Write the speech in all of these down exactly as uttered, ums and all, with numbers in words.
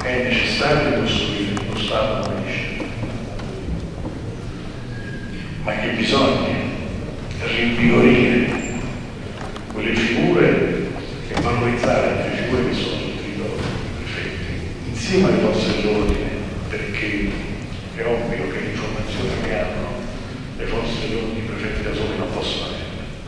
è necessario costruire lo Stato come dice, ma che bisogna rinvigorire quelle figure e valorizzare le figure che sono sul territorio, i prefetti, insieme alle forze dell'ordine, perché è ovvio che l'informazione che hanno le forze dell'ordine, i prefetti da soli non possono avere.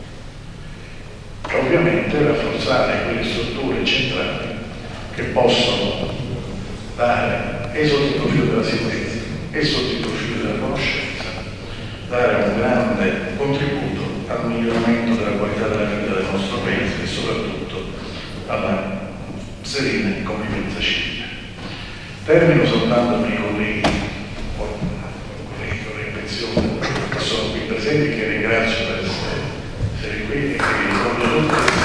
E ovviamente rafforzare quelle strutture centrali che possono dare, e sotto il profilo della sicurezza, e sotto il profilo della conoscenza, dare un grande contributo al miglioramento della qualità della vita del nostro Paese e soprattutto alla serena convivenza civile. Termino soltanto per i colleghi, colleghi con le pensioni che sono qui presenti, che ringrazio per essere, essere qui e che vi ricordo tutti.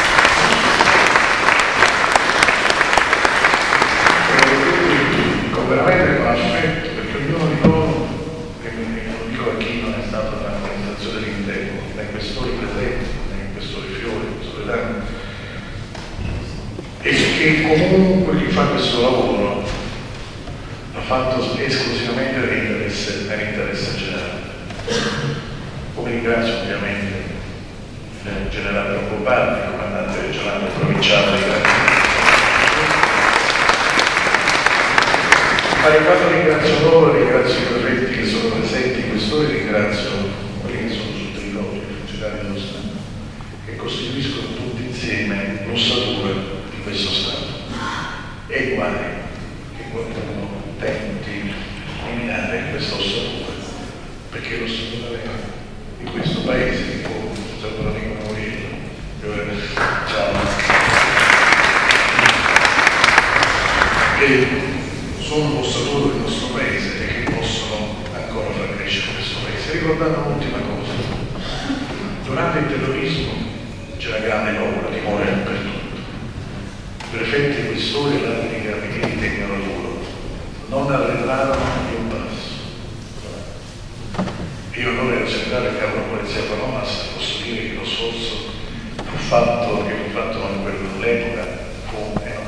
Veramente con affetto, perché ognuno di loro, e lo dico a chi non è stato nell'amministrazione dell'interno, nei questori presenti, nei questori Fiori, Soledano, e che comunque chi fa questo lavoro l'ha fatto esclusivamente nell'interesse, nell'interesse generale. Come ringrazio ovviamente il generale Longobardi, il comandante regionale provinciale di Grande. Ma quando ringrazio loro, ringrazio i prefetti che sono presenti in quest'ora, ringrazio quelli che sono sul territorio, i funzionari dello Stato, che costituiscono tutti insieme l'ossatura di questo Stato. E guai che qualcuno tenti di minare questa ossatura, perché l'ossatura vera di questo Paese, che può, se lo dico morire, ciao. E, sono l'ossatura del nostro Paese e che possono ancora far crescere questo Paese. Ricordando un'ultima cosa, durante il terrorismo c'era grande paura, timore dappertutto. I prefetti e questori e l'altri dei carabinieri tennero duro, non arretrarono di un passo. Io onore al generale capo della polizia Panomas, posso dire che lo sforzo fu fatto, che fu fatto con quell'epoca, fu enorme.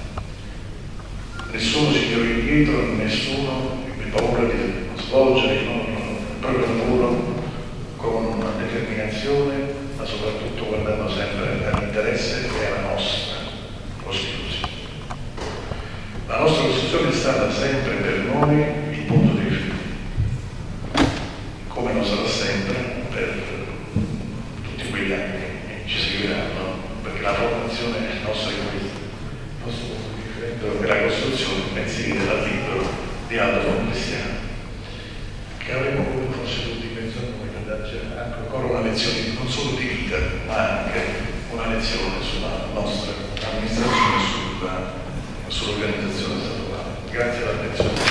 Nessuno si tirò indietro, nessuno ebbe paura di svolgere il proprio lavoro con una determinazione, ma soprattutto guardando sempre all'interesse che è la nostra Costituzione. La nostra Costituzione è stata sempre per noi il punto di riferimento, come lo sarà sempre per tutti quegli anni che ci seguiranno, perché la formazione nostra è questa. Il nostro punto di riferimento è la Costituzione, pensieri dal libro di Aldo Cristiano, che avremmo voluto forse tutti pensare noi per darci anche ancora una lezione non solo di vita, ma anche una lezione sulla nostra amministrazione, sulla, sull'organizzazione statuale. Grazie all'attenzione.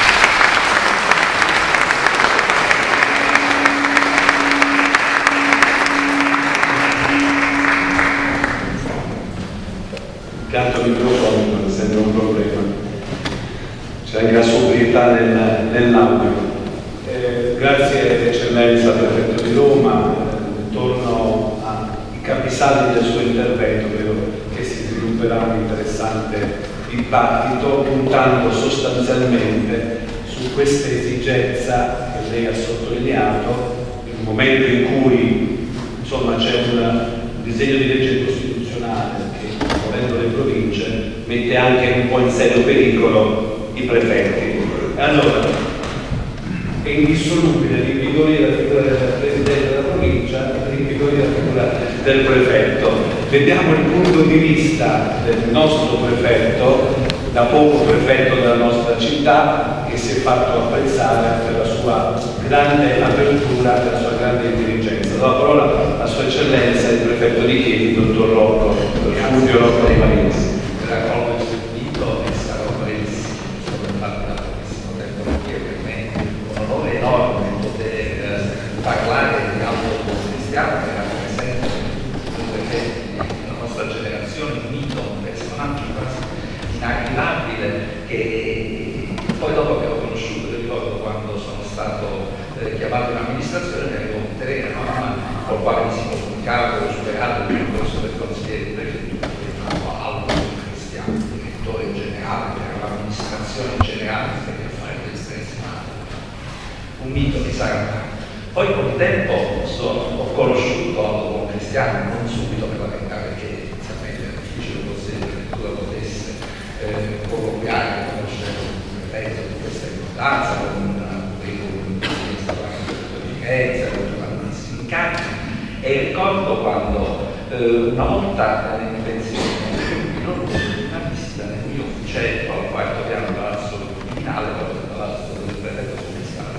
Pianto il microfono, sembra un problema. C'è anche la sobrietà nel, nell'audio. Eh, grazie Eccellenza Prefetto di Roma. Eh, torno ai capisaldi del suo intervento, credo che si svilupperà un interessante dibattito, puntando sostanzialmente su questa esigenza che lei ha sottolineato, nel momento in cui insomma c'è un disegno di legge costituzionale che, volendo le province, mette anche un po' in serio pericolo i prefetti. E allora è indissolubile rinvigorire la figura del presidente della provincia e rinvigorire la figura del prefetto. Vediamo il punto di vista del nostro prefetto, da poco prefetto della nostra città, che si è fatto apprezzare per la sua grande apertura, per la sua grande intelligenza. Do la parola a Sua Eccellenza il prefetto di Chieti, dottor Rocco, Fulvio Rocco dei Marinzi. Raccolgo il servito e sarò brevissimo, sono fatto da pochissimo tempo, perché per me è un onore enorme poter eh, parlare di Aldo Cristiano, che rappresenta un prefetto della nostra generazione, un mito, un personaggio quasi inarrivabile, che poi dopo che l'ho conosciuto, ricordo quando sono stato eh, chiamato in amministrazione, mi avevo un terreno, ma col quale mi si comunicava, ho superato il percorso del consigliere di prefettura, che chiamavo Aldo Cristiano, direttore generale, che era l'amministratore un'amministrazione generale per fare l'espressione male. Un mito di Sarah. Poi col tempo sono, ho conosciuto Buon Cristiano, non subito per la verità, perché inizialmente era difficile fosse la lettura potesse eh, colloquiare, conoscere il resto di questa importanza, con un curriculum di esperienza, con tantissimi incarichi. E ricordo quando eh, una volta in pensione, una visita nel mio ufficetto al quarto piano del Palazzo Viminale, proprio del Palazzo del Prefetto Commissariale,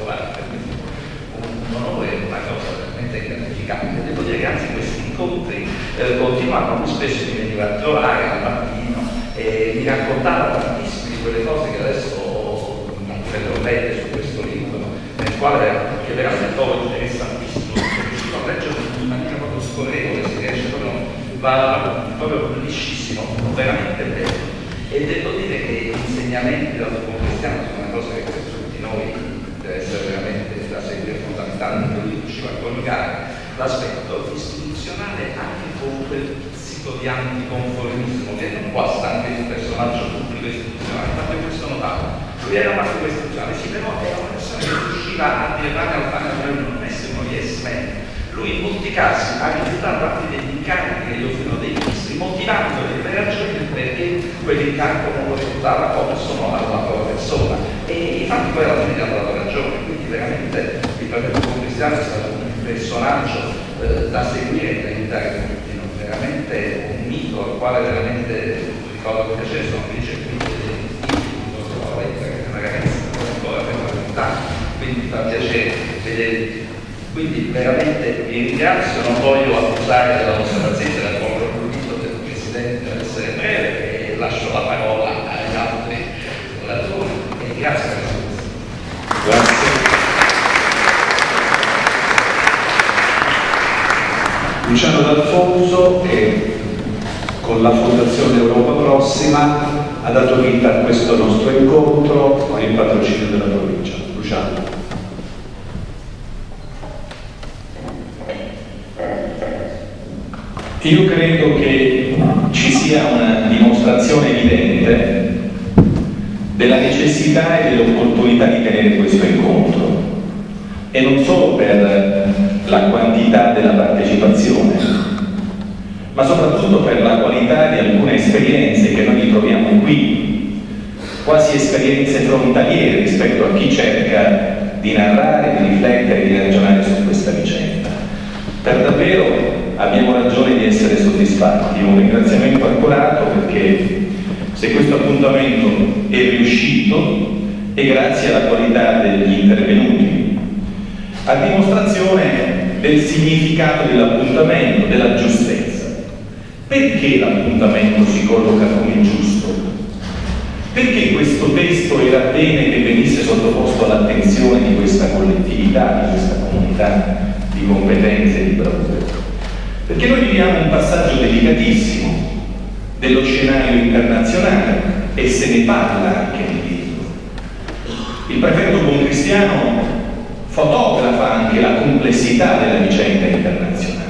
un onore, una cosa veramente gratificante. Devo dire che anzi questi incontri eh, continuavano, spesso mi veniva a trovare al mattino e mi raccontava tantissime di quelle cose che adesso non credo lette su questo libro, nel quale che veramente trovo interessantissimo, perché riuscito a leggere in maniera proprio scorrevole, si riesce proprio, va proprio liscissimo, veramente bello. E devo dire che gli insegnamenti dal Buon Cristiano sono una cosa che per tutti noi deve essere veramente da seguire fondamentale, perché lui riusciva a coniugare l'aspetto istituzionale anche con quel pizzico di anticonformismo che non guasta anche il personaggio pubblico istituzionale, ma per questo notato. Lui era un pubblico istituzionale, sì, però era una persona che riusciva a dialogare al fare non essere uno yes man. Lui in molti casi ha rifiutato anche degli incarichi che gli offrivano dei ministri, motivando le ragioni del perché quell'incarico non lo rifiutava come sono alla propria persona. E infatti poi alla fine gli hanno dato ragione, quindi veramente il Prefetto Buon Cristiano è stato un personaggio eh, da seguire e da imitare tutti, no? Veramente un mito al quale veramente ricordo con piacere, sono felice qui di vedere che è una ragazza ancora per la verità, quindi fa piacere vedere. Quindi veramente vi ringrazio, non voglio abusare della vostra pazienza, del povero invito del Presidente ad essere breve e lascio la parola agli altri oratori. E grazie per questo. Grazie. Luciano D'Alfonso e con la Fondazione Europa Prossima ha dato vita a questo nostro incontro con il patrocinio della provincia. Luciano. Io credo che ci sia una dimostrazione evidente della necessità e dell'opportunità di tenere questo incontro, e non solo per la quantità della partecipazione, ma soprattutto per la qualità di alcune esperienze che noi ritroviamo qui, quasi esperienze frontaliere rispetto a chi cerca di narrare, di riflettere, di ragionare su questa vicenda. Per davvero abbiamo ragione di essere soddisfatti. Un ringraziamento accorato, perché se questo appuntamento è riuscito è grazie alla qualità degli intervenuti, a dimostrazione del significato dell'appuntamento, della giustezza. Perché l'appuntamento si colloca come giusto? Perché questo testo era bene che venisse sottoposto all'attenzione di questa collettività, di questa comunità di competenze e di bravure? Perché noi viviamo un passaggio delicatissimo dello scenario internazionale e se ne parla anche nel libro. Il Prefetto Buon Cristiano fotografa anche la complessità della vicenda internazionale,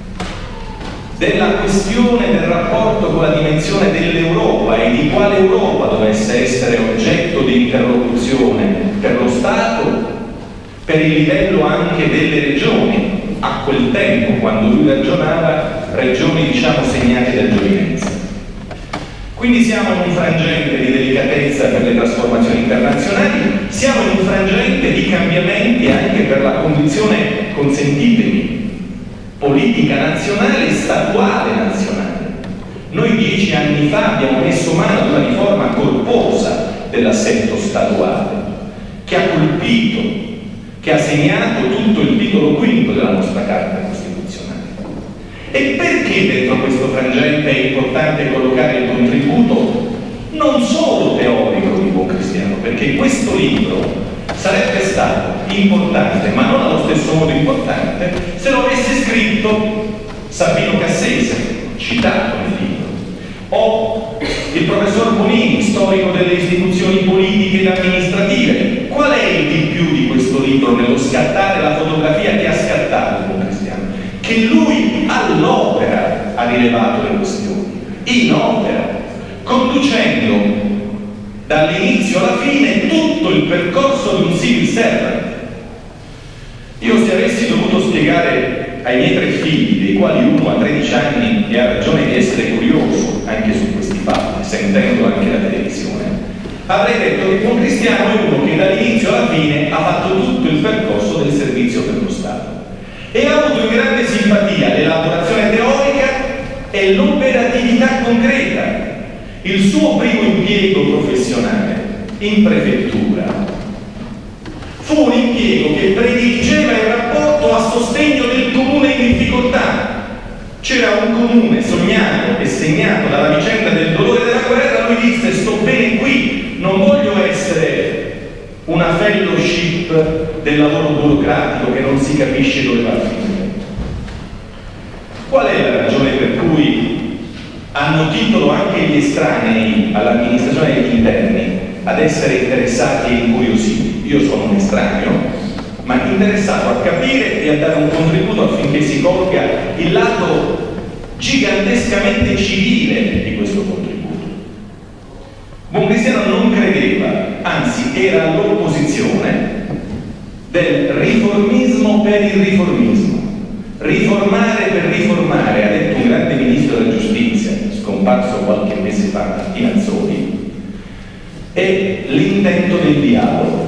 della questione del rapporto con la dimensione dell'Europa e di quale Europa dovesse essere oggetto di interlocuzione per lo Stato, per il livello anche delle regioni. A quel tempo, quando lui ragionava, regioni diciamo segnate da giovinezza. Quindi siamo in un frangente di delicatezza per le trasformazioni internazionali, siamo in un frangente di cambiamenti anche per la condizione, consentitemi, politica nazionale e statuale nazionale. Noi dieci anni fa abbiamo messo mano ad una riforma corposa dell'assetto statuale, che ha colpito, che ha segnato tutto il titolo quinto della nostra Carta Costituzionale. E perché dentro questo frangente è importante collocare il contributo non solo teorico di Buon Cristiano? Perché questo libro sarebbe stato importante, ma non allo stesso modo importante, se lo avesse scritto Sabino Cassese, citato nel libro, o il professor Bonini, storico delle istituzioni politiche ed amministrative. Qual è il di più di questo libro nello scattare la fotografia che ha scattato Buon Cristiano? Che lui all'opera ha rilevato le questioni, in opera, conducendo dall'inizio alla fine tutto il percorso di un civil servant. Io, se avessi dovuto spiegare ai miei tre figli, dei quali uno ha tredici anni e ha ragione di essere curioso anche su questi fatti, sentendo anche la televisione, avrei detto che un cristiano è uno che dall'inizio alla fine ha fatto tutto il percorso del servizio per lo Stato e ha avuto in grande simpatia l'elaborazione teorica e l'operatività concreta. Il suo primo impiego professionale in prefettura fu un impiego che prediligeva il rapporto a sostegno del comune in difficoltà. C'era un comune sognato e segnato dalla vicenda del dolore della guerra, lui disse: sto bene qui, non voglio essere una fellowship del lavoro burocratico che non si capisce dove va a finire. Qual è la ragione per cui hanno titolo anche gli estranei all'amministrazione degli interni ad essere interessati e incuriositi? Io sono un estraneo, ma interessato a capire e a dare un contributo affinché si colga il lato gigantescamente civile di questo contributo. Buoncristiano non credeva, anzi era all'opposizione del riformismo per il riformismo. Riformare per riformare, ha detto un grande ministro della giustizia, scomparso qualche mese fa, Martinazzoli, è l'intento del dialogo.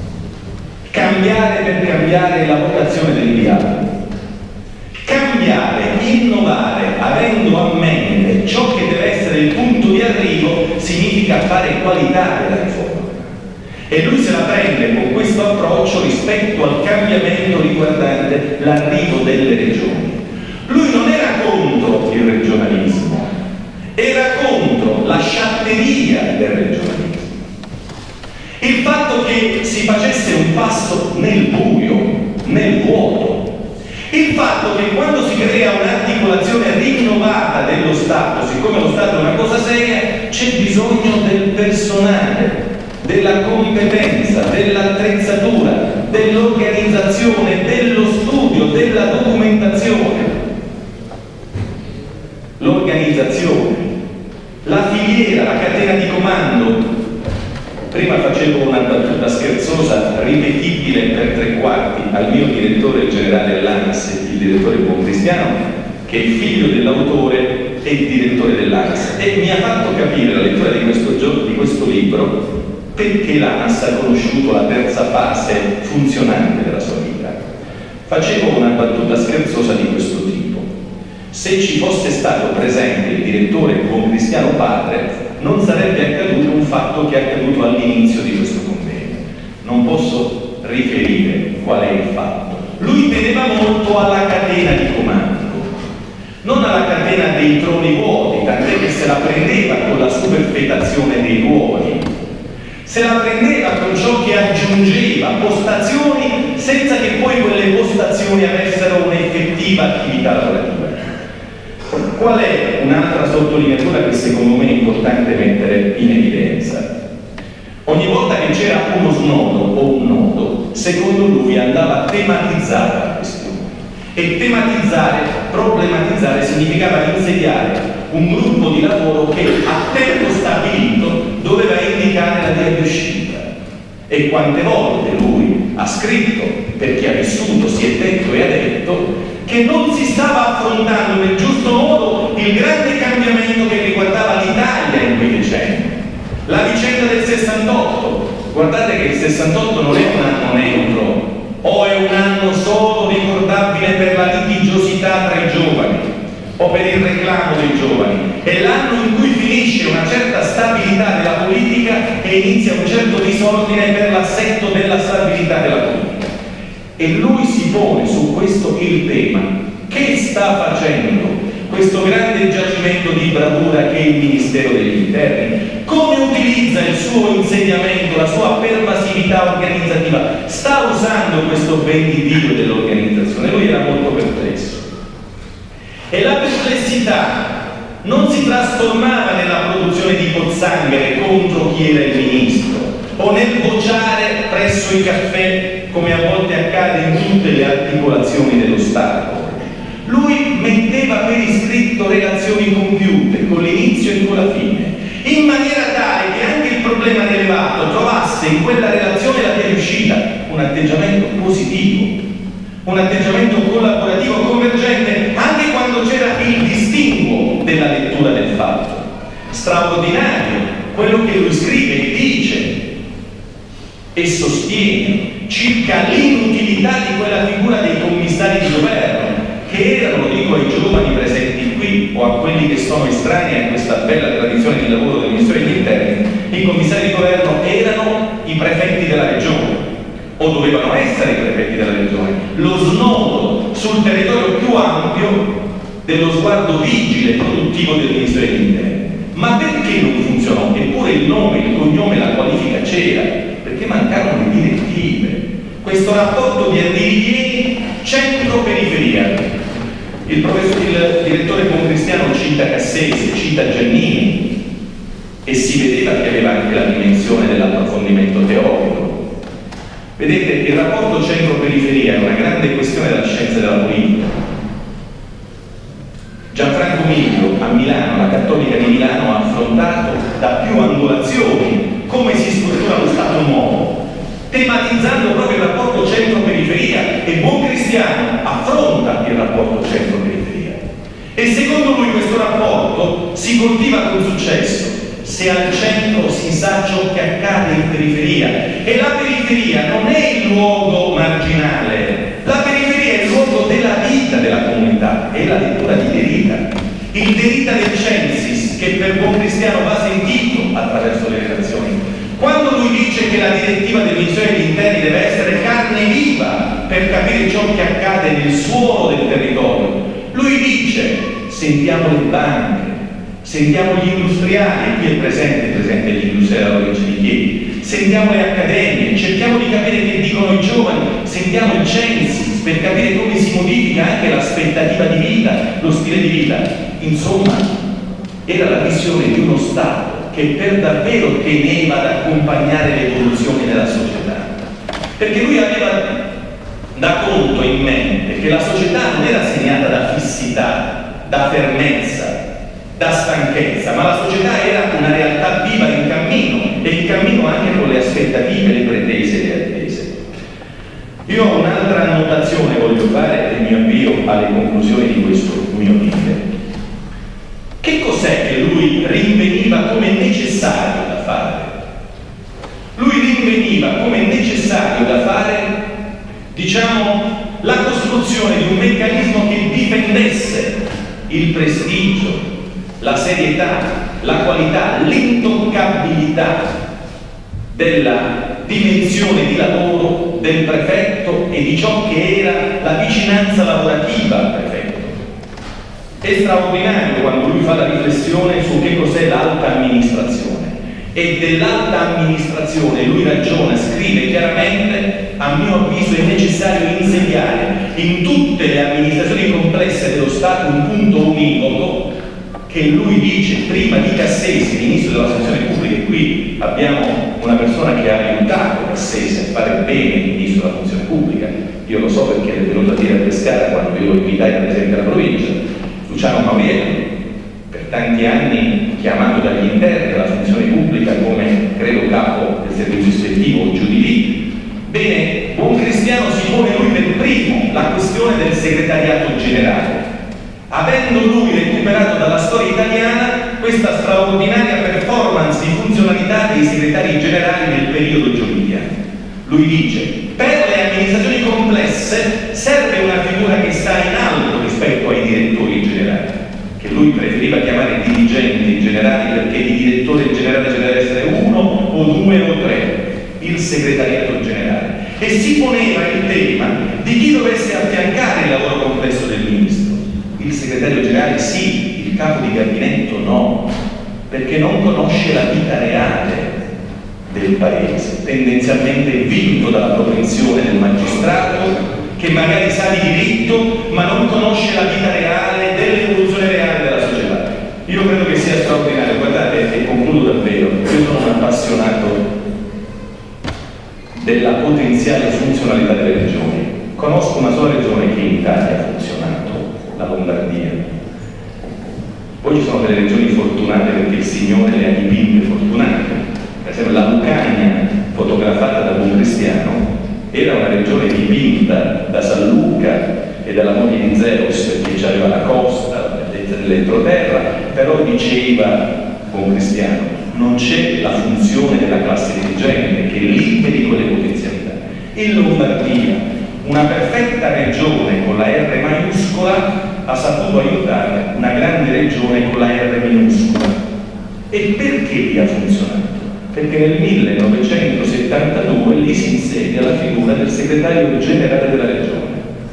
Cambiare per cambiare la vocazione del dialogo. Cambiare, innovare, avendo a mente ciò che deve essere il punto di arrivo, significa fare qualità della riforma. E lui se la prende con questo approccio rispetto al cambiamento riguardante l'arrivo delle regioni. Lui non era contro il regionalismo, era contro la sciatteria del regionalismo. Il fatto che si facesse un passo nel buio, nel vuoto, il fatto che quando si crea un'articolazione rinnovata dello Stato, siccome lo Stato è una cosa seria, c'è bisogno del personale, della competenza, dell'attrezzatura, dell'organizzazione, dello studio, della documentazione. L'organizzazione, la filiera, la catena di comando. Prima facevo una battuta scherzosa, ripetibile per tre quarti, al mio direttore generale dell'A N S, il direttore Buoncristiano, che è il figlio dell'autore e il direttore dell'A N S, e mi ha fatto capire la lettura di questo, gio- di questo libro perché l'A N S ha conosciuto la terza fase funzionante della sua vita. Facevo una battuta scherzosa di questo tipo: se ci fosse stato presente il direttore Buoncristiano padre, non sarebbe accaduto un fatto che è accaduto all'inizio di questo convegno. Non posso riferire qual è il fatto. Lui teneva molto alla catena di comando, non alla catena dei troni vuoti, tant'è che se la prendeva con la superfetazione dei ruoli, se la prendeva con ciò che aggiungeva postazioni senza che poi quelle postazioni avessero un'effettiva attività lavorativa. Qual è un'altra sottolineatura che secondo me è importante mettere in evidenza? Ogni volta che c'era uno snodo o un nodo, secondo lui andava tematizzata la questione. E tematizzare, problematizzare, significava insediare un gruppo di lavoro che a tempo stabilito doveva indicare la via di uscita. E quante volte lui ha scritto, perché ha vissuto, si è detto e ha detto, che non si stava affrontando nel giusto modo il grande cambiamento che riguardava l'Italia in quei decenni. La vicenda del sessantotto. Guardate che il sessantotto non è un anno neutro, o è un anno solo ricordabile per la litigiosità tra i giovani, o per il reclamo dei giovani. È l'anno in cui finisce una certa stabilità della politica e inizia un certo disordine per l'assetto della stabilità della politica. E lui si pone su questo il tema: che sta facendo questo grande giacimento di bravura che è il Ministero degli Interni? Come utilizza il suo insediamento, la sua pervasività organizzativa? Sta usando questo ben di Dio dell'organizzazione? Lui era molto perplesso. E la perplessità non si trasformava nella produzione di pozzanghere contro chi era il ministro, o nel vociare presso i caffè, come a volte accade in tutte le articolazioni dello Stato. Lui metteva per iscritto relazioni compiute con l'inizio e con la fine, in maniera tale che anche il problema delle se in quella relazione la via di uscita, un atteggiamento positivo, un atteggiamento collaborativo, convergente, anche quando c'era il distinguo della lettura del fatto. Straordinario quello che lui scrive e dice e sostiene circa l'inutilità di quella figura dei commissari di governo, che erano, dico ai giovani presenti qui o a quelli che sono estranei a questa bella tradizione di lavoro del Ministero degli Interni, i commissari di governo erano i prefetti della regione, o dovevano essere i prefetti della regione, lo snodo sul territorio più ampio dello sguardo vigile e produttivo del Ministero degli Interni. Ma perché non funzionò? Eppure il nome, il cognome, la qualifica c'era, perché mancarono le direttive. Questo rapporto di andirivieni centro-periferia. Il, professor, il direttore Boncristiano cita Cassese, cita Giannini, e si vedeva che aveva anche la dimensione dell'approfondimento teorico. Vedete, il rapporto centro-periferia è una grande questione della scienza della politica. Gianfranco Miglio a Milano, la Cattolica di Milano, ha affrontato da più angolazioni come si struttura lo Stato nuovo, tematizzando proprio il rapporto centro-periferia, e Boncristiano affronta il rapporto centro-periferia. E secondo lui questo rapporto si coltiva con successo se al centro si sa ciò che accade in periferia, e la periferia non è il luogo marginale, la periferia è il luogo della vita della comunità, è la lettura di Derrida, il Derrida del Censis, che per Boncristiano va sentito attraverso le relazioni. Quando lui dice che la direttiva del Ministero degli Interni deve essere carne viva per capire ciò che accade nel suolo del territorio, lui dice: sentiamo le banche, sentiamo gli industriali, qui è presente, presente gli industriali della provincia di Chieti, sentiamo le accademie, cerchiamo di capire che dicono i giovani, sentiamo il Censis per capire come si modifica anche l'aspettativa di vita, lo stile di vita. Insomma, era la visione di uno Stato che per davvero teneva ad accompagnare le evoluzioni della società, perché lui aveva da conto in mente che la società non era segnata da fissità, da fermezza, da stanchezza, ma la società era una realtà viva in cammino, e in cammino anche con le aspettative, le pretese e le attese. Io ho un'altra annotazione voglio fare e mi avvio alle conclusioni di questo mio video. Che cos'è che lui rinveniva come necessario da fare? Lui rinveniva come necessario da fare, diciamo, la costruzione di un meccanismo che difendesse il prestigio, la serietà, la qualità, l'intoccabilità della dimensione di lavoro del prefetto e di ciò che era la vicinanza lavorativa al prefetto. È straordinario quando lui fa la riflessione su che cos'è l'alta amministrazione, e dell'alta amministrazione lui ragiona, scrive chiaramente: a mio avviso è necessario insediare in tutte le amministrazioni complesse dello Stato un punto univoco, che lui dice prima di Cassese, ministro della funzione pubblica, e qui abbiamo una persona che ha aiutato Cassese a fare bene il ministro della funzione pubblica. Io lo so perché è venuto a dire a Pescara quando io lo invitai al presidente della provincia, Luciano Mauriello, per tanti anni chiamato dagli interni della funzione pubblica come, credo, capo del servizio ispettivo o giù di lì. Bene, Boncristiano si pone lui per primo la questione del segretariato generale, avendo lui recuperato dalla storia italiana questa straordinaria performance di funzionalità dei segretari generali del periodo giolidiano. Lui dice: per le amministrazioni complesse serve una figura che sta in alto rispetto ai direttori generali, che lui preferiva chiamare dirigenti generali, perché di direttore generale ci deve essere uno o due o tre, il segretariato generale. E si poneva il tema di chi dovesse affiancare il lavoro complesso del ministro. Il segretario generale sì, il capo di gabinetto no, perché non conosce la vita reale del paese, tendenzialmente vinto dalla propensione del magistrato che magari sa di diritto ma non conosce la vita reale, dell'evoluzione reale della società. Io credo che sia straordinario. Guardate, e concludo davvero, io sono un appassionato della potenziale funzionalità delle regioni. Conosco una sola regione che in Italia ha funzionato, la Lombardia. Poi ci sono delle regioni fortunate perché il Signore le ha dipinte fortunate. Per esempio la Lucania, fotografica era una regione dipinta da San Luca e dalla moglie di Zeus, perché c'aveva la costa, la bellezza dell'entroterra, però diceva buon cristiano, non c'è la funzione della classe dirigente che liberi quelle potenzialità. In Lombardia, una perfetta regione con la R maiuscola ha saputo aiutare una grande regione con la R minuscola. E perché lì ha funzionato? Perché nel millenovecentosettantadue lì si insedia la figura del segretario generale della regione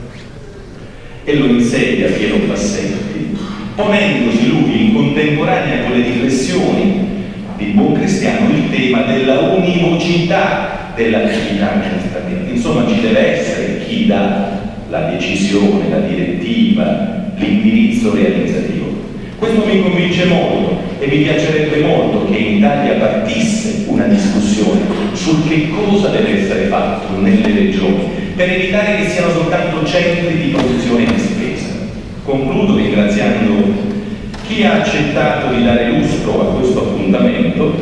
e lo insedia Piero Bassetti, ponendosi lui in contemporanea con le riflessioni di buon cristiano il tema della univocità dell'attività amministrativa. Insomma, ci deve essere chi dà la decisione, la direttiva, l'indirizzo realizzativo. Questo mi convince molto e mi piacerebbe molto che in Italia partisse una discussione sul che cosa deve essere fatto nelle regioni per evitare che siano soltanto centri di produzione e di spesa. Concludo ringraziando chi ha accettato di dare lustro a questo appuntamento,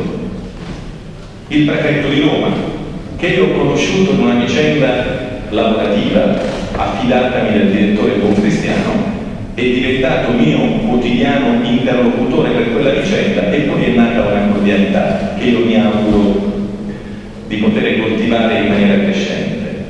il prefetto di Roma, che io ho conosciuto in una vicenda lavorativa affidatami dal direttore Buon Cristiano, è diventato mio quotidiano interlocutore per quella vicenda e poi è nata una cordialità che io mi auguro di poter coltivare in maniera crescente.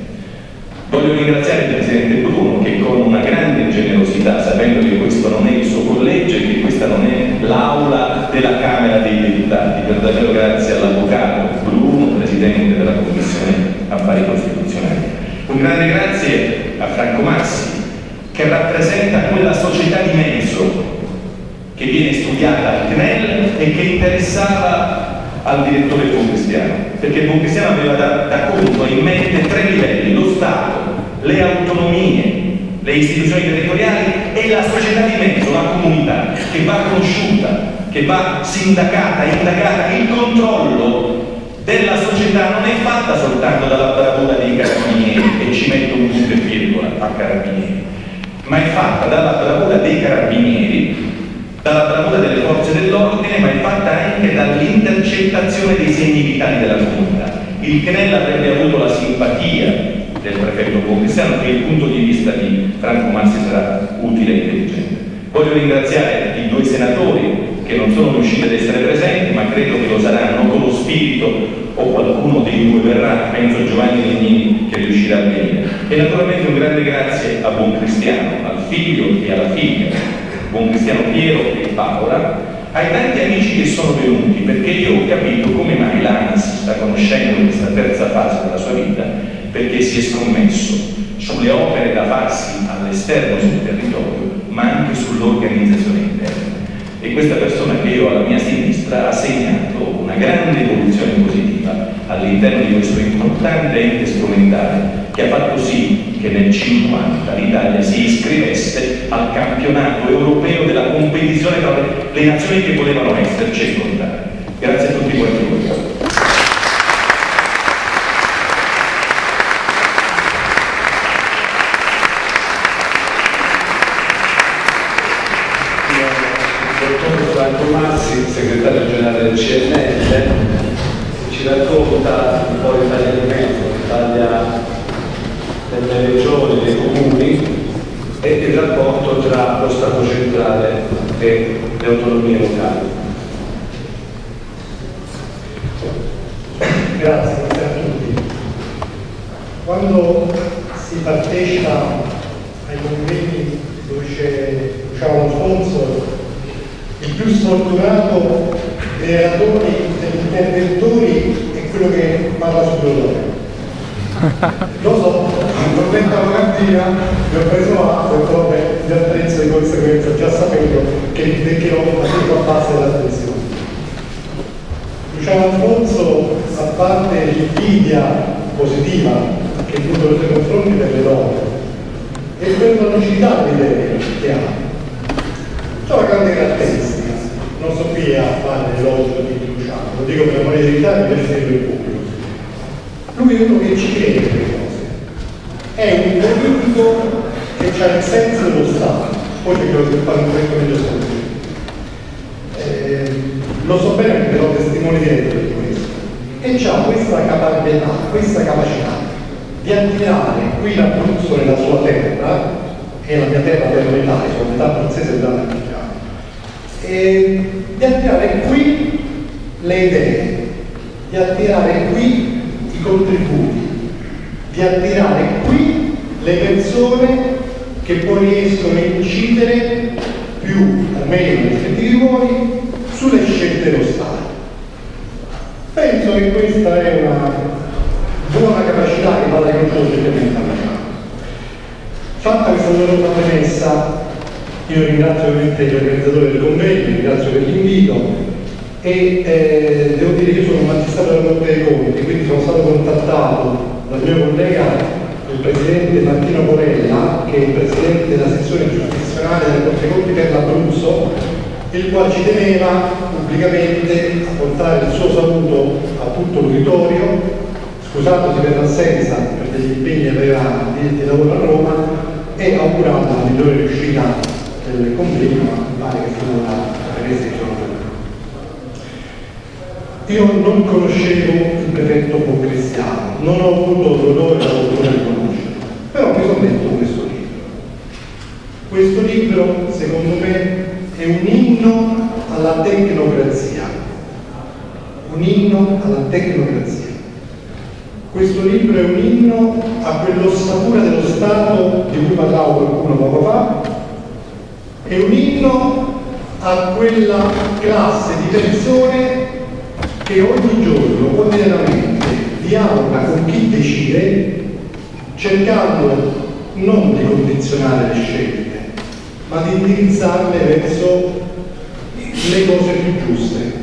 Voglio ringraziare il Presidente Bruno che con una grande generosità, sapendo che questo non è il suo collegio e che questa non è l'aula della Camera dei Deputati, per davvero grazie all'Avvocato Bruno, Presidente della Commissione Affari Costituzionali. Un grande grazie a Franco Massi, che rappresenta quella società di mezzo che viene studiata al C N E L e che interessava al direttore Buon Cristiano, perché Buon Cristiano aveva da, da conto in mente tre livelli: lo Stato, le autonomie, le istituzioni territoriali e la società di mezzo, la comunità, che va conosciuta, che va sindacata, indagata. Il controllo della società non è fatta soltanto dalla bravura dei carabinieri, e ci metto un punto e virgola a carabinieri, ma è fatta dalla bravura dei carabinieri, dalla bravura delle forze dell'ordine, ma è fatta anche dall'intercettazione dei segni vitali della comunità. Il C N E L avrebbe avuto la simpatia del prefetto Buon Cristiano, che il punto di vista di Franco Massi sarà utile e intelligente. Voglio ringraziare i due senatori che non sono riusciti ad essere presenti, ma credo che lo saranno con lo spirito, o qualcuno dei due verrà, penso a Giovanni Legnini che riuscirà a venire. E naturalmente un grande grazie a Buon Cristiano, al figlio e alla figlia, Buon Cristiano Piero e Paola, ai tanti amici che sono venuti, perché io ho capito come mai l'ANAS sta conoscendo questa terza fase della sua vita, perché si è scommesso sulle opere da farsi all'esterno sul territorio, ma anche sull'organizzazione interna. E questa persona che io ho alla mia sinistra ha segnato una grande evoluzione positiva all'interno di questo importante ente strumentale che ha fatto sì che nel cinquanta l'Italia si iscrivesse al campionato europeo della competizione tra le, le nazioni che volevano esserci e contare. Grazie a tutti quanti voi. Franco Massi, segretario generale del C N E L, ci racconta un po' l'Italia di mezzo, l'Italia delle regioni, dei comuni e il rapporto tra lo Stato centrale e le autonomie locali. Grazie, grazie a tutti. Quando si partecipa ai movimenti dove c'è Luciano Alfonso, il più sfortunato dei relatori, degli interventori è quello che parla sul dolore. Lo so, l'ho detto la mattina, mi ho preso atto e poi mi attrezzo di conseguenza, già sapevo che mi beccherò la prima base dell'attenzione. Luciano Alfonso, a parte l'invidia positiva che tutto nei suoi confronti per le donne e per la lucidità delle idee che ha, c'è una grande caratteristica, non so qui a fare l'elogio di Luciano, lo dico per amore di verità e per essere il pubblico. Lui è uno che ci crede per le cose, è un politico che ha il senso dello Stato, poi che lo fare un momento meglio scontro. Eh, lo so bene perché ho testimoni diretti di questo, e ha questa capacità, questa capacità di attirare qui l'Abruzzo nella sua terra, e la mia terra per l'Italia, sono metà abruzzese e metà marchigiana, e di attirare qui le idee, di attirare qui i contributi, di attirare qui le persone che poi riescono a incidere più o meno nei rispettivi ruoli sulle scelte dello Stato. Penso che questa è una buona capacità che vada riconosciuta. Fatta questa doverosa premessa, io ringrazio ovviamente gli organizzatori del convegno, ringrazio per l'invito e eh, devo dire che io sono un magistrato della Corte dei Conti, quindi sono stato contattato dal mio collega il presidente Martino Porella, che è il presidente della sezione giurisdizionale della Corte dei Conti per l'Abruzzo, il quale ci teneva pubblicamente a portare il suo saluto a tutto l'uditorio, scusatosi per l'assenza per degli impegni aveva di lavoro a Roma, e augurando la migliore riuscita del convegno, ma mi pare che sia una premessa che sono venuta. Io non conoscevo il prefetto Pocristiano, non ho avuto l'onore e la fortuna di conoscerlo, però mi sono letto questo libro. Questo libro, secondo me, è un inno alla tecnocrazia, un inno alla tecnocrazia. Questo libro è un inno a quell'ossatura dello Stato di cui parlavo qualcuno poco fa, è un inno a quella classe di persone che ogni giorno, quotidianamente, dialoga con chi decide, cercando non di condizionare le scelte, ma di indirizzarle verso le cose più giuste.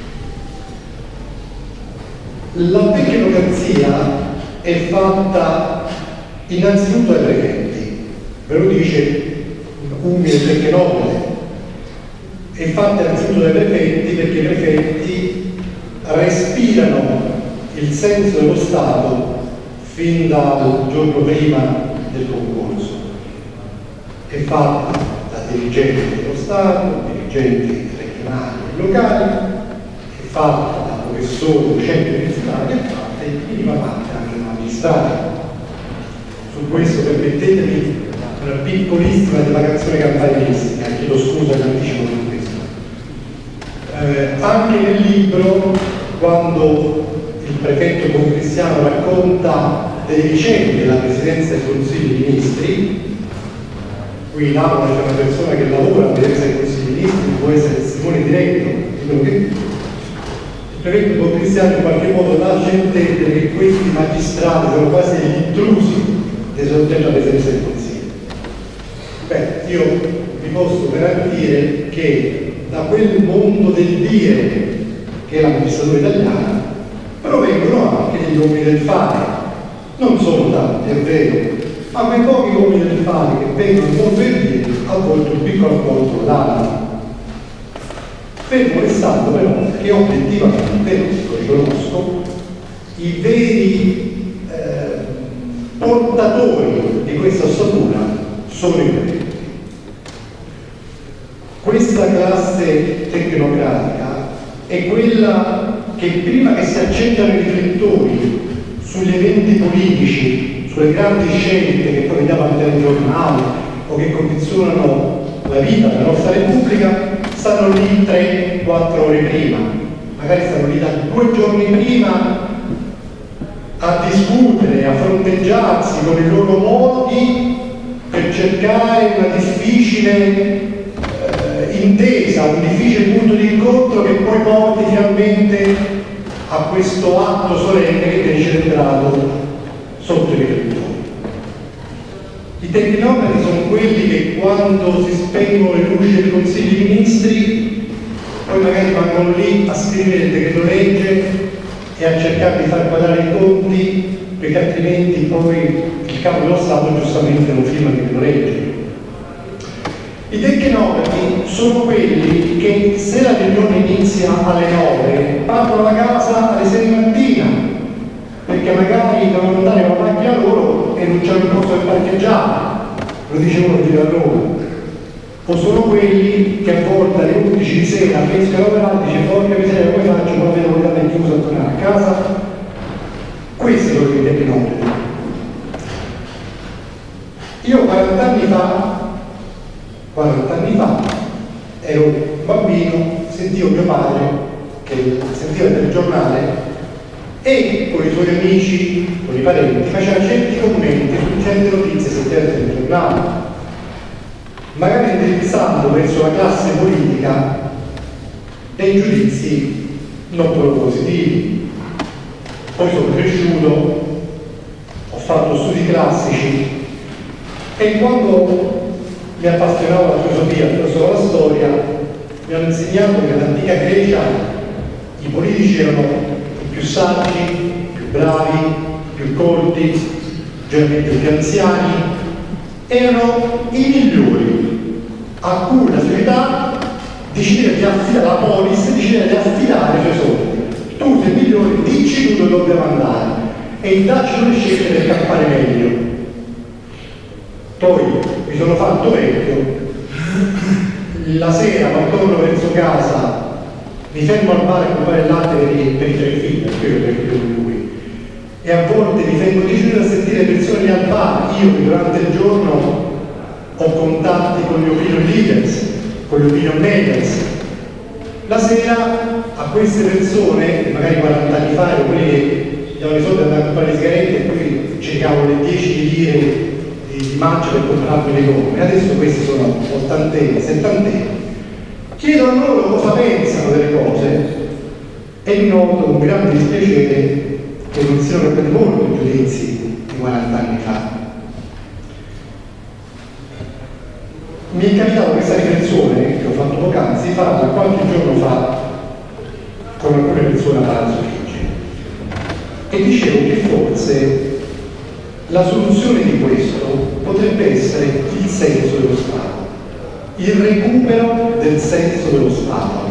La tecnocrazia è fatta innanzitutto dai prefetti, ve lo dice umile tecnopole, è fatta innanzitutto dai prefetti perché i prefetti respirano il senso dello Stato fin dal giorno prima del concorso. È fatta da dirigenti dello Stato, dirigenti regionali e locali, è fatta da professori, docenti universitari e fatta in minima parte anche da magistrati. Su questo permettetemi una piccolissima divagazione campanilistica, chiedo scusa che anticipo su questo. Eh, anche nel libro, quando il prefetto Pocristiano racconta delle vicende della presidenza del Consiglio dei Ministri, qui in aula c'è una persona che lavora alla presidenza del Consiglio dei Ministri, può essere testimone diretto di quello che il prefetto Pocristiano in qualche modo lascia intendere che questi magistrati sono quasi degli intrusi della presidenza del Consiglio. Beh, io vi posso garantire che da quel mondo del dire che è la magistratura italiana provengono anche degli uomini del fare, non sono tanti, è vero, ma quei pochi uomini del fare che vengono al mondo del dire a volte un piccolo apporto l'hanno. Fermo restando però che obiettivamente, lo riconosco, i veri eh, portatori di questa ossatura sono i prefetti. Questa classe tecnocratica è quella che prima che si accendano i riflettori sugli eventi politici, sulle grandi scelte che poi vediamo al telegiornale o che condizionano la vita della nostra Repubblica, stanno lì tre quattro ore prima, magari stanno lì da due giorni prima a discutere, a fronteggiarsi con i loro modi per cercare una difficile eh, intesa, un difficile punto di incontro che poi porti finalmente a questo atto solenne che viene celebrato sotto i riflettori. I tecnocrati sono quelli che quando si spengono le luci del Consiglio dei Ministri poi magari vanno lì a scrivere il decreto legge e a cercare di far quadrare i conti, perché altrimenti poi il capo dello Stato giustamente non firma il decreto legge. I tecnocrati sono quelli che se la riunione inizia alle nove partono da casa alle sei di mattina, perché magari devono andare con la macchina loro e non c'è un posto per parcheggiare, lo dicevano di a Roma. O sono quelli che a volte alle undici di sera finiscono a lavorare e dice porca miseria come faccio, ma vedo che è chiuso a tornare a casa. Questi sono i tecnocrati. Io quaranta anni fa, quaranta anni fa, ero bambino, sentivo mio padre che sentiva il telegiornale e con i suoi amici, con i parenti, faceva certi commenti su certe notizie sentiva il telegiornale, magari indirizzando verso la classe politica dei giudizi non proprio positivi. Poi sono cresciuto, ho fatto studi classici e quando mi appassionavo alla filosofia, attraverso la storia, mi hanno insegnato che nell'antica Grecia i politici erano i più saggi, più bravi, più colti, generalmente più anziani, erano i migliori a cui la società decideva di affidare, la polis decideva di affidare i suoi soldi. Tu sei il migliore, dici tu dove dobbiamo andare e dacci le scelte per campare meglio. Poi mi sono fatto vecchio, la sera quando torno verso casa mi fermo al bar a comprare il latte per i, per i tre figli, perché io per lui, e a volte mi fermo dieci minuti a sentire persone al bar. Io che durante il giorno ho contatti con gli opinion leaders, con gli opinion makers, la sera a queste persone, magari quaranta anni fa ero quelli che davano i soldi per andare a comprare le sigarette e poi cercavo le dieci lire di maggio per comprarmi le gomme, adesso questi sono ottantenni, settantenni, chiedo a loro cosa pensano delle cose e noto con grande dispiacere che non siano per molto i giudizi di quaranta anni fa. Mi è capitato questa riflessione che ho fatto poc'anzi farla qualche giorno fa con alcune persone a Palazzo Chigi e dicevo che forse la soluzione di questo potrebbe essere il senso dello Stato, il recupero del senso dello Stato.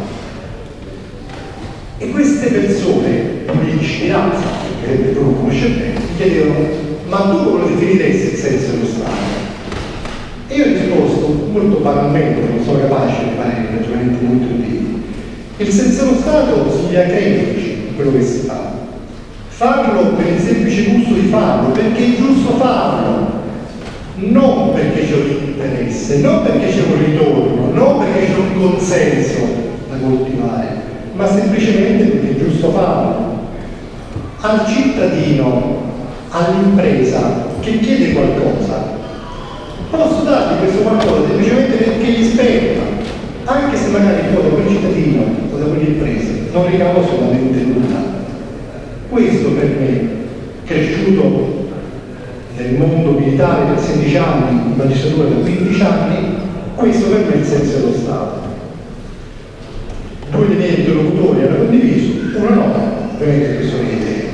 E queste persone, politici di razza, che tu non conosci bene, mi chiedevano: ma tu come lo definiresti il senso dello Stato? E io ho risposto molto banalmente, non sono capace di fare ragionamenti molto utili. Il senso dello Stato significa crederci in quello che si fa. Farlo per il semplice gusto di farlo, perché è giusto farlo, non perché c'è un interesse, non perché c'è un ritorno, non perché c'è un consenso da coltivare, ma semplicemente perché è giusto farlo. Al cittadino, all'impresa che chiede qualcosa, posso dargli questo qualcosa semplicemente perché gli spetta, anche se magari poi da quel cittadino o da quell'impresa non ricavo assolutamente nulla. Questo per me, cresciuto nel mondo militare per sedici anni, in magistratura da quindici anni, questo per me è il senso dello Stato. Due dei miei interlocutori hanno condiviso, uno no, ovviamente che sono le idee.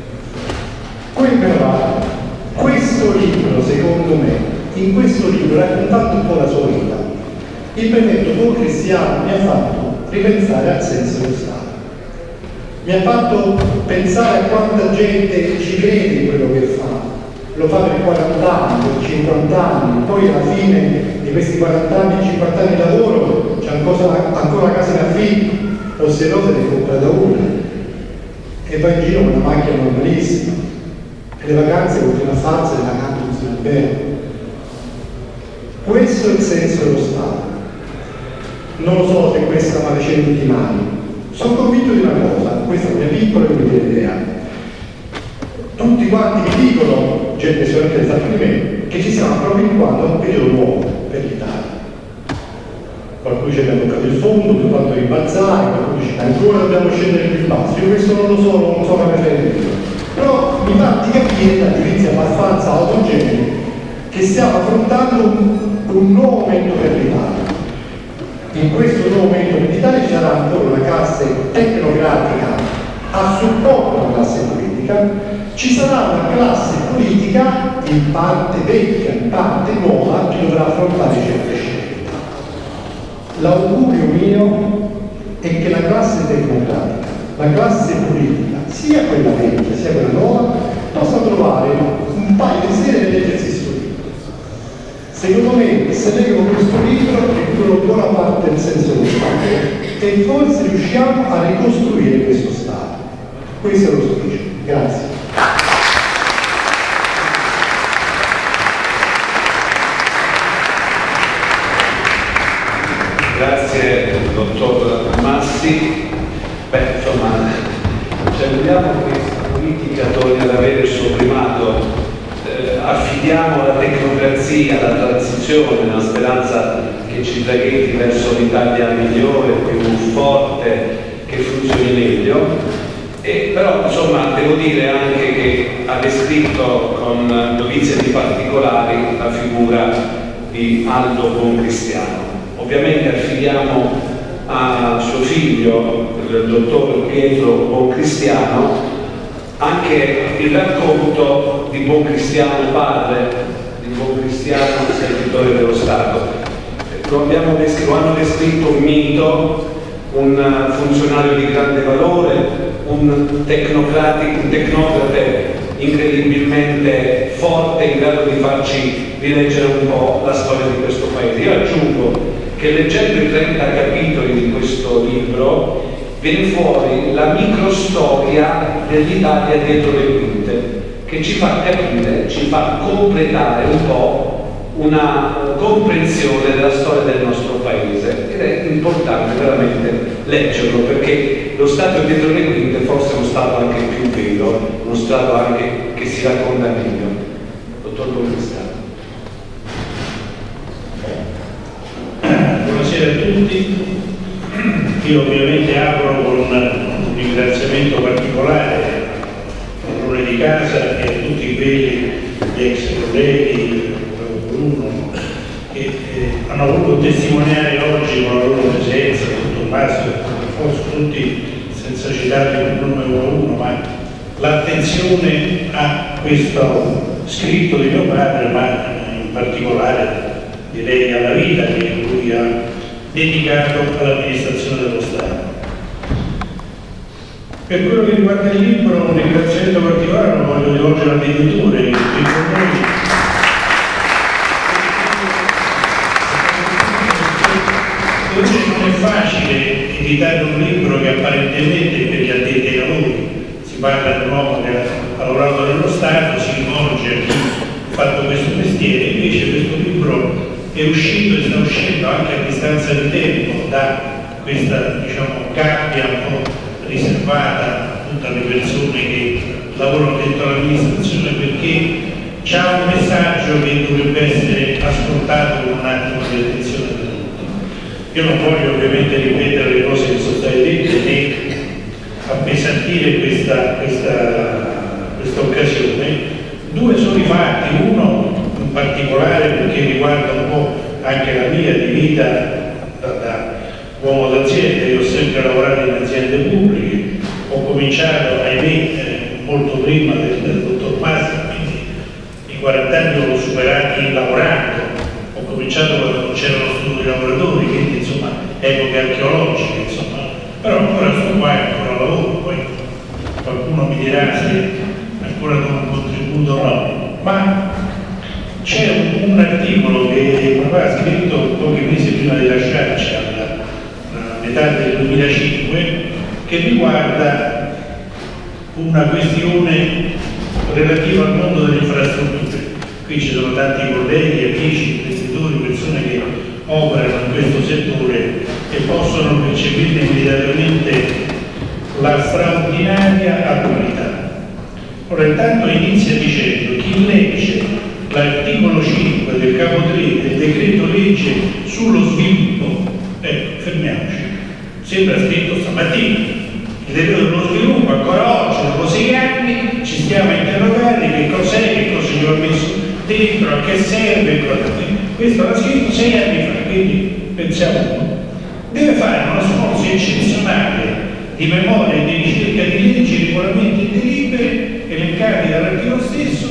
Quello, questo libro, secondo me, in questo libro, raccontando un po' la sua vita, il prefetto Paul Cristiano mi ha fatto ripensare al senso dello Stato. Mi ha fatto pensare a quanta gente ci crede in quello che fa, lo fa per quaranta anni, per cinquanta anni, poi alla fine di questi quaranta anni, cinquanta anni di lavoro c'è ancora, ancora la casa in affitto, o se no se ne compra da una e va in giro con una macchina normalissima e le vacanze continua a farsene, la casa funziona bene. Questo è il senso dello Stato. Non lo so se questa va facendo tutti i mali. Sono convinto di una cosa, questa è la mia piccola e umile idea. Tutti quanti mi dicono, gente sicuramente interessata di me, che ci stiamo approvvigionando a un periodo nuovo per l'Italia. Qualcuno dice che abbiamo toccato il fondo, abbiamo fatto rimbalzare, qualcuno dice che ancora dobbiamo scendere più in basso. Io questo non lo so, non so come fare. Però mi fa di capire da giudizio abbastanza autogeneri che stiamo affrontando un, un nuovo momento per l'Italia. In questo nuovo momento per l'Italia ci sarà ancora una classe tecnocratica a supporto della classe politica, ci sarà una classe politica in parte vecchia, in parte nuova, che dovrà affrontare certe scelte. L'augurio mio è che la classe tecnocratica, la classe politica, sia quella vecchia sia quella nuova, possa trovare un paio di sere nel leggersi sto libro. Secondo me, se leggono questo libro, recupero buona parte del senso dello Stato e forse riusciamo a ricostruire questo Stato. Questo è lo spirito. Grazie. vogliamo che questa politica torni ad avere il suo primato, eh, affidiamo alla tecnocrazia, alla transizione, nella speranza che ci traghetti verso un'Italia migliore, più forte, che funzioni meglio. E però insomma devo dire anche che ha descritto con dovizia di particolari la figura di Aldo Boncristiano. Ovviamente affidiamo a suo figlio, il dottor Pietro Boncristiano, anche il racconto di Boncristiano padre, di Boncristiano servitore dello Stato. Lo, abbiamo descritto, lo hanno descritto un mito, un funzionario di grande valore, un tecnocratico, un tecnocrate incredibilmente forte, in grado di farci rileggere un po' la storia di questo paese. Io aggiungo che leggendo i trenta capitoli di questo libro viene fuori la microstoria dell'Italia dietro le quinte, che ci fa capire, ci fa completare un po' una comprensione della storia del nostro paese, ed è importante veramente leggerlo, perché lo Stato dietro le quinte forse è uno Stato anche più vero, uno Stato anche che si racconta meglio. Dottor Boncristiano. Buonasera a tutti. Io ovviamente apro con un ringraziamento particolare al padrone di casa e a tutti quelli, gli ex colleghi, Bruno, che eh, hanno voluto testimoniare oggi con la loro presenza, con Tommaso, forse tutti, senza citarli con il nome uno a uno, ma l'attenzione a questo scritto di mio padre, ma in particolare direi alla vita che lui ha dedicato all'amministrazione dello Stato. Per quello che riguarda il libro, un ringraziamento particolare lo voglio rivolgere all'editore qui con noi. Non è facile editare un libro che apparentemente per gli addetti ai lavori si parla di un uomo che ha lavorato nello Stato, si rivolge a chi ha fatto questo mestiere, invece questo libro è uscito e sta uscendo anche a distanza di tempo da questa, diciamo, gabbia un po' riservata a tutte le persone che lavorano dentro l'amministrazione, perché c'ha un messaggio che dovrebbe essere ascoltato con un attimo di attenzione da tutti. Io non voglio ovviamente ripetere le cose che sono state dette né appesantire questa, questa, questa occasione. Due sono i fatti, uno in particolare perché riguarda un po' anche la mia di vita da, da uomo d'azienda. Io ho sempre lavorato in aziende pubbliche, ho cominciato, ahimè, eh, molto prima del, del dottor Masi, quindi i quaranta anni l'ho superati lavorando, ho cominciato quando non c'erano studi di lavoratori, quindi insomma epoche archeologiche, insomma, però ancora sto qua e ancora lavoro, poi qualcuno mi dirà se ancora con un contributo o no, ma c'è un, un articolo che papà ha scritto pochi mesi prima di lasciarci alla, alla metà del duemilacinque che riguarda una questione relativa al mondo delle infrastrutture. Qui ci sono tanti colleghi, amici, imprenditori, persone che operano in questo settore e possono percepire immediatamente la straordinaria attualità. Ora intanto inizia dicendo: chi legge l'articolo cinque del capo tre del decreto legge sullo sviluppo, ecco, fermiamoci, sembra scritto stamattina, il decreto dello sviluppo, ancora oggi, dopo sei anni, ci stiamo a interrogare che cos'è, che cosa ci va messo dentro, a che serve, questo l'ha scritto sei anni fa, quindi pensiamo un po'. Deve fare uno sforzo eccezionale di memoria e di ricerca di leggi, regolamenti e delibere elencati dall'articolo stesso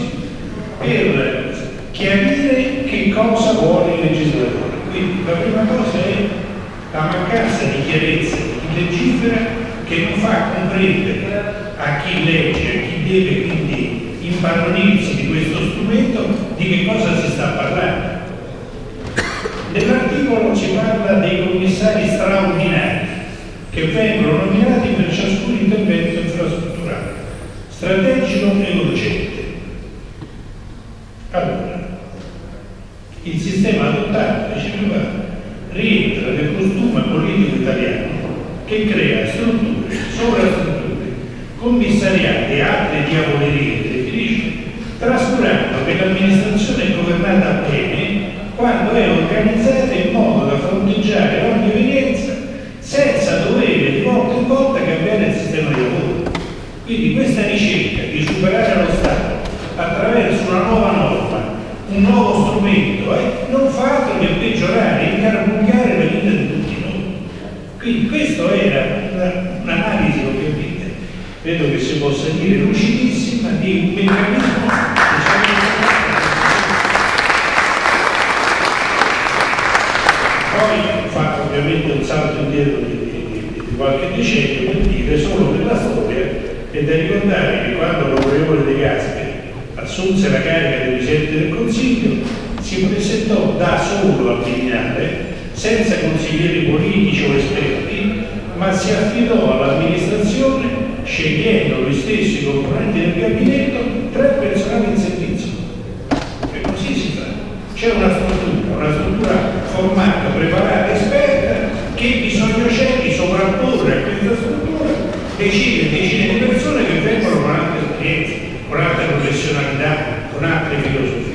per chiarire che cosa vuole il legislatore. Quindi la prima cosa è la mancanza di chiarezza di chi legifera, che non fa comprendere a chi legge, a chi deve quindi impadronirsi di questo strumento, di che cosa si sta parlando. Nell'articolo si parla dei commissari straordinari che vengono nominati per ciascun intervento infrastrutturale, strategico e urgente. Allora, il sistema adottato, dice mio padre, rientra nel costume politico italiano che crea strutture, sovrastrutture, commissariati e altre diavolerie, definisce, trascurando che l'amministrazione è governata bene quando è organizzata in modo da fronteggiare ogni evenienza senza dovere di volta in volta cambiare il sistema di lavoro. Quindi questa ricerca di superare lo Stato attraverso una nuova norma, un nuovo strumento, eh, non fa altro che peggiorare, incarbugliare la vita di tutti noi. Quindi questa era un'analisi, ovviamente, credo che si possa dire lucidissima, di un meccanismo che poi fa ovviamente un salto indietro di, di, di qualche decennio per dire solo per la storia e da ricordare che quando l'onorevole De Gasperi assunse la carica di Presidente del Consiglio si presentò da solo al Viminale senza consiglieri politici o esperti, ma si affidò all'amministrazione scegliendo lui stesso i componenti del gabinetto, tre personali in servizio. E così si fa. C'è una struttura, una struttura formata, preparata, esperta, che bisogno c'è di sovrapporre a questa struttura decine e decine di persone che vengono con altre esperienze, con altre professionalità, con altre filosofie.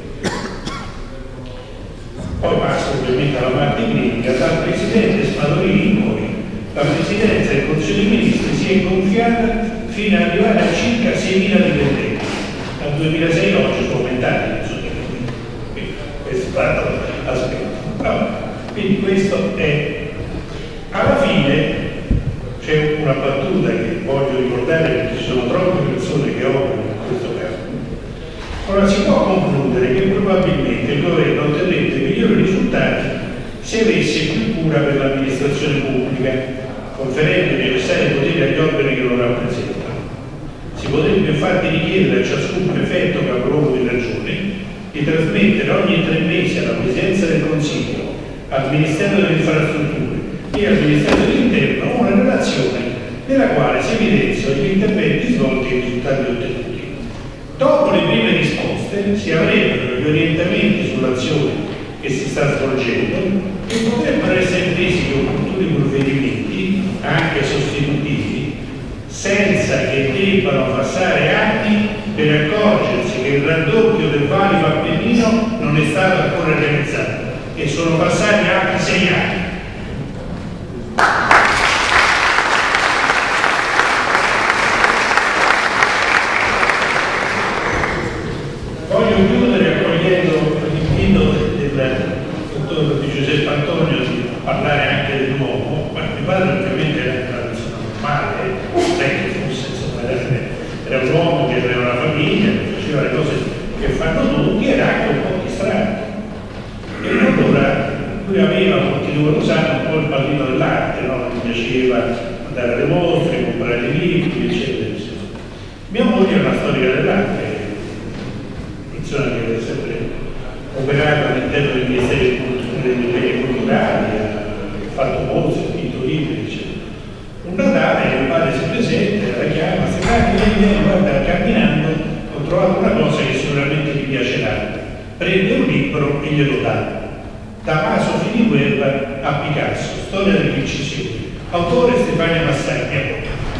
Poi passo ovviamente alla parte critica. Dal Presidente Spadolini in poi la Presidenza del Consiglio dei Ministri si è gonfiata fino ad arrivare a circa seimila dipendenti. Dal duemilasei oggi sono aumentati, quindi questo è stato l'aspetto. No, quindi questo è. Alla fine c'è una battuta che voglio ricordare perché ci sono troppe persone che operano in questo caso. Ora si può concludere che probabilmente il governo otterrebbe migliori risultati se avesse più cura per l'amministrazione pubblica, conferendo i necessari poteri agli organi che lo rappresentano. Si potrebbe infatti richiedere a ciascun prefetto capoluogo di regione di trasmettere ogni tre mesi alla Presidenza del Consiglio, al Ministero delle Infrastrutture e al Ministero dell'Interno una relazione nella quale si evidenziano gli interventi svolti e i risultati ottenuti. Dopo le prime risposte si avrebbero gli orientamenti sull'azione che si sta svolgendo e potrebbero essere presi gli opportuni provvedimenti, anche sostitutivi, senza che debbano passare anni per accorgersi che il raddoppio del valico Appennino non è stato ancora realizzato e sono passati anche sei anni. Voglio chiudere accogliendo l'invito del dottor Di Giuseppe Antonio di parlare anche dell'uomo, ma mio padre ovviamente era una persona normale, non è che fosse, insomma, era, era un uomo che aveva una famiglia, che faceva le cose che fanno tutti, era anche un po' distratto. E allora lui aveva, molti di voi lo sanno, un po' il pallino dell'arte, no? Gli piaceva andare alle mostre, comprare libri, eccetera, eccetera. Mia moglie è una storica dell'arte, che è sempre operato all'interno del Ministero dei Beni Culturali, ha fatto mostre, ha scritto libri, eccetera. Un Natale mio padre si presenta, la chiama, si viene, guarda, camminando, ho trovato una cosa che sicuramente mi piacerà. Prende un libro e glielo dà. Damaso Finiguerra a Picasso, Storia dell'incisione. Autore Stefania Massaglia.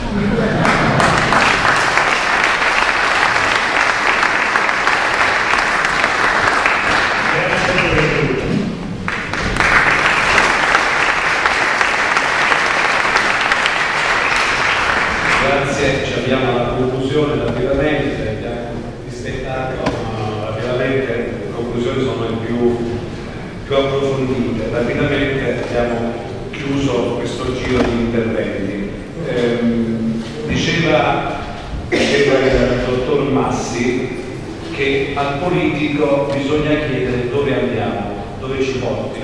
Ci abbiamo alla conclusione rapidamente, abbiamo rispettato ma rapidamente, le conclusioni sono le più, più approfondite. Rapidamente abbiamo chiuso questo giro di interventi. Ehm, diceva, diceva il dottor Massi che al politico bisogna chiedere dove andiamo, dove ci porti.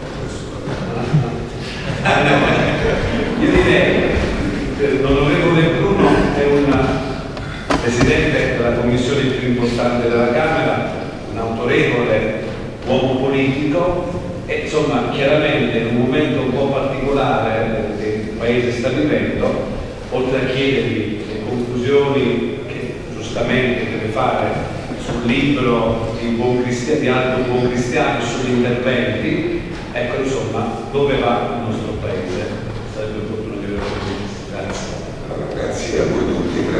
Io direi l'onorevole Bruno è un presidente della commissione più importante della Camera, un autorevole uomo politico e insomma chiaramente in un momento un po' particolare che il Paese sta vivendo, oltre a chiedergli le conclusioni che giustamente deve fare sul libro di, buon cristiano, di Aldo Buon Cristiano sugli interventi, ecco insomma dove va il nostro Paese. Sarebbe opportuno che lo vedesse. Grazie. Allora, grazie a voi tutti.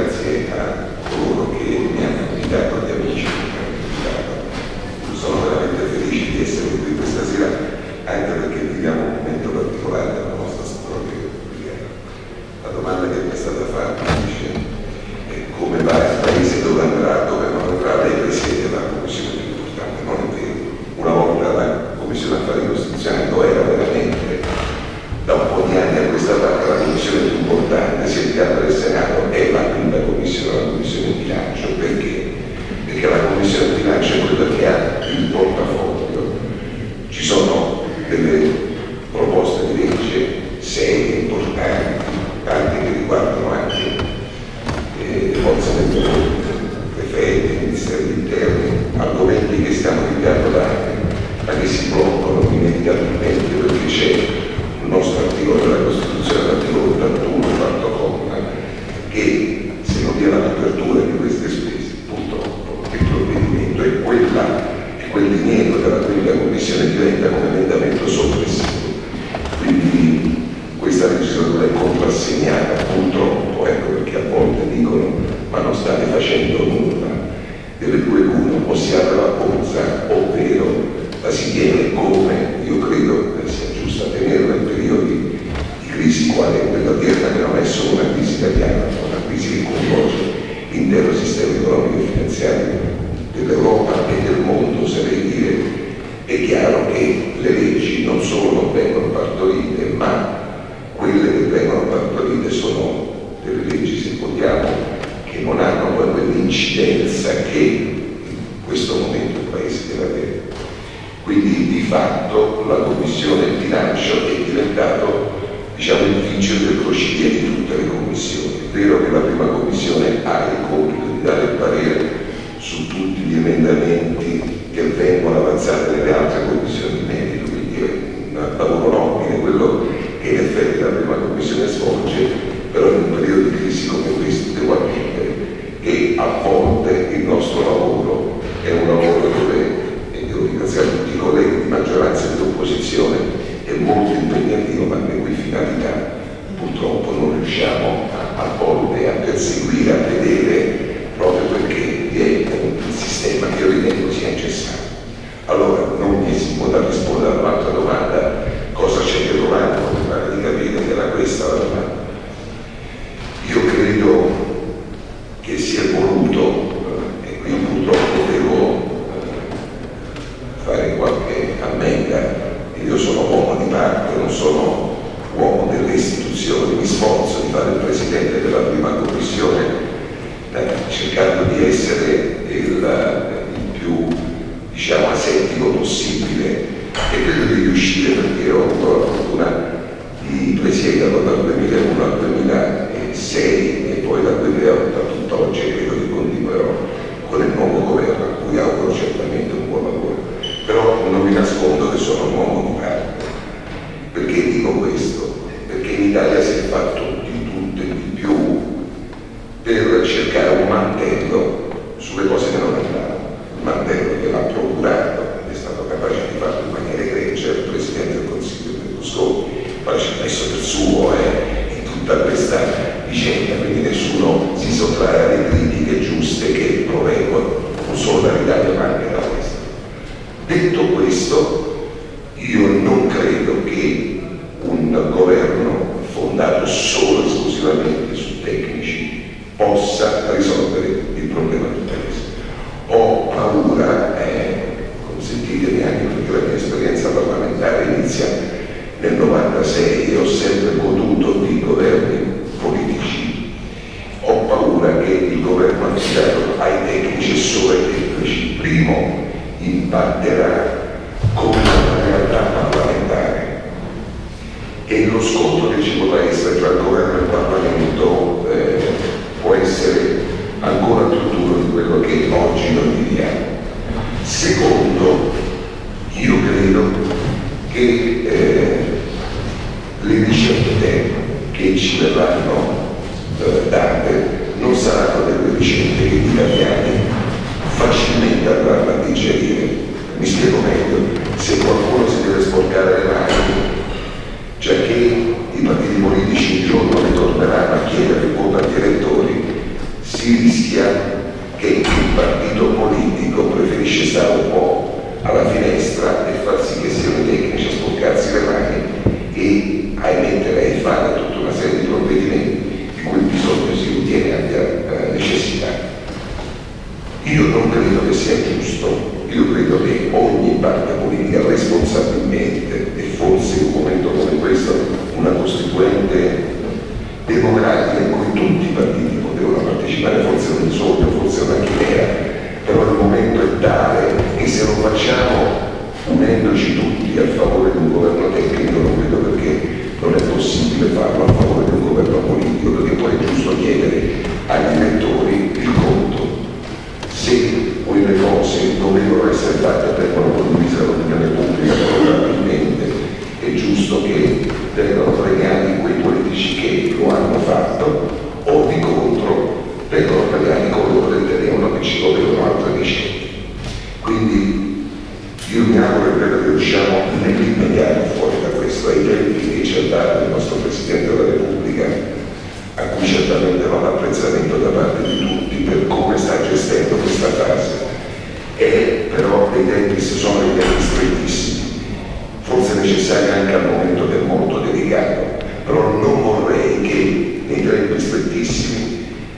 sempre prefetti, ministeri interni, argomenti che stiamo vivendo da anni, ma che si bloccano inevitabilmente perché c'è il nostro articolo della Costituzione, l'articolo ottantuno, quarto comma, che se non vi è la copertura di queste spese, purtroppo il provvedimento è quella, è quel diniego della quinta commissione diventa come emendamento soppressivo. Quindi questa legislatura è contrassegnata, purtroppo, ecco perché a volte dicono ma non state facendo nulla, delle due l'una, o si apre la borsa, ovvero la si tiene come io credo sia giusto tenerla in periodi di crisi quale quella odierna, che non è solo una crisi italiana, ma una crisi che coinvolge l'intero sistema economico e finanziario dell'Europa e del mondo, oserei dire. È chiaro che le leggi non solo non vengono partorite, ma quelle che vengono partorite sono delle leggi, se vogliamo, che non hanno poi quell'incidenza che in questo momento il Paese deve avere. Quindi di fatto la Commissione bilancio è diventato, diciamo, il vigile del crocifisso di tutte le commissioni. È vero che la prima commissione ha il compito di dare il parere su tutti gli emendamenti che vengono avanzati nelle altre commissioni di merito, quindi è un lavoro nobile quello che in effetti la prima commissione svolge, però in un periodo di crisi come questo devo ammettere che a volte il nostro lavoro è un lavoro dove, e devo ringraziare tutti i colleghi di maggioranza e di opposizione, è molto impegnativo, ma le cui finalità purtroppo non riusciamo a, a volte a perseguire, a vedere, proprio perché vi è un sistema che io ritengo sia ingessato. Allora non mi si può da rispondere a un'altra domanda, cosa c'è dietro l'angolo, mi pare di capire che era questa la domanda. Io credo che sia voluto, eh, e qui purtroppo devo eh, fare qualche ammenda, io sono uomo di parte, non sono uomo delle istituzioni, mi sforzo di fare il presidente della prima commissione, eh, cercando di essere il, il più, diciamo, asettico possibile, e credo di riuscire perché ho avuto la fortuna di presiederlo dal duemilauno al duemilasei e poi dal duemilaotto a tutt'oggi, e credo che continuerò con il nuovo governo, a cui auguro certamente un buon lavoro. Però non vi nascondo che sono un uomo di parte. Perché dico questo? Perché in Italia si è fatto di tutto e di più per cercare un mantello sulle cose che non andavano. Il mantello che l'ha procurato è stato capace di farlo in maniera egregia il Presidente del Consiglio Berlusconi, poi ci ha messo del suo eh, in tutta questa vicenda, quindi nessuno si sottrae alle critiche giuste che provengono non solo dall'Italia ma anche da questo. Detto questo, io non credo che un governo fondato solo e esclusivamente su tecnici possa risolvere il problema del Paese. Ho paura, eh, consentitemi anche perché la mia esperienza parlamentare inizia nel novantasei e ho sempre goduto di governi politici. Ho paura che il governo affidato ai tecnici e solo ai tecnici, primo, impatterà con la realtà parlamentare, e lo scontro che ci potrà essere tra il governo e il Parlamento eh, può essere ancora più duro di quello che oggi noi viviamo. Secondo, io credo che eh, le ricette che ci verranno eh, date non saranno delle ricette che gli italiani facilmente andranno a digerire. Mi spiego meglio: se qualcuno si deve sporcare le mani, già che i partiti politici un giorno ritorneranno a chiedere quota agli elettori, si rischia che il partito politico preferisce stare un po' alla finestra e far sì che siano i tecnici a sporcarsi le mani e a emettere e fare tutta una serie di provvedimenti di cui bisogno si ritiene abbia eh, necessità. Io non credo che sia giusto. Io credo che ogni parte politica responsabilmente, e forse in un momento come questo una costituente democratica in cui tutti i partiti potevano partecipare, forse non sogno, forse una chimera, però il momento è tale e se lo facciamo unendoci tutti a favore di un governo tecnico non vedo perché non è possibile possibile farlo a favore del governo politico, perché poi è giusto chiedere agli elettori il conto. Se quelle cose dovevano essere fatte e vengono condivise dall'opinione pubblica, probabilmente è giusto che vengano premiati quei politici che lo hanno fatto, o di contro vengono premiati coloro che tenevano che ci volevano altre vicende. Quindi io mi auguro che riusciamo nell'immediato fuori da questo, ai tempi che ci ha dato il nostro Presidente della Repubblica, a cui certamente va l'apprezzamento da parte di tutti per come sta gestendo questa fase. E però dei tempi sono dei tempi strettissimi, forse necessari anche al momento del molto delicato, però non vorrei che nei tempi strettissimi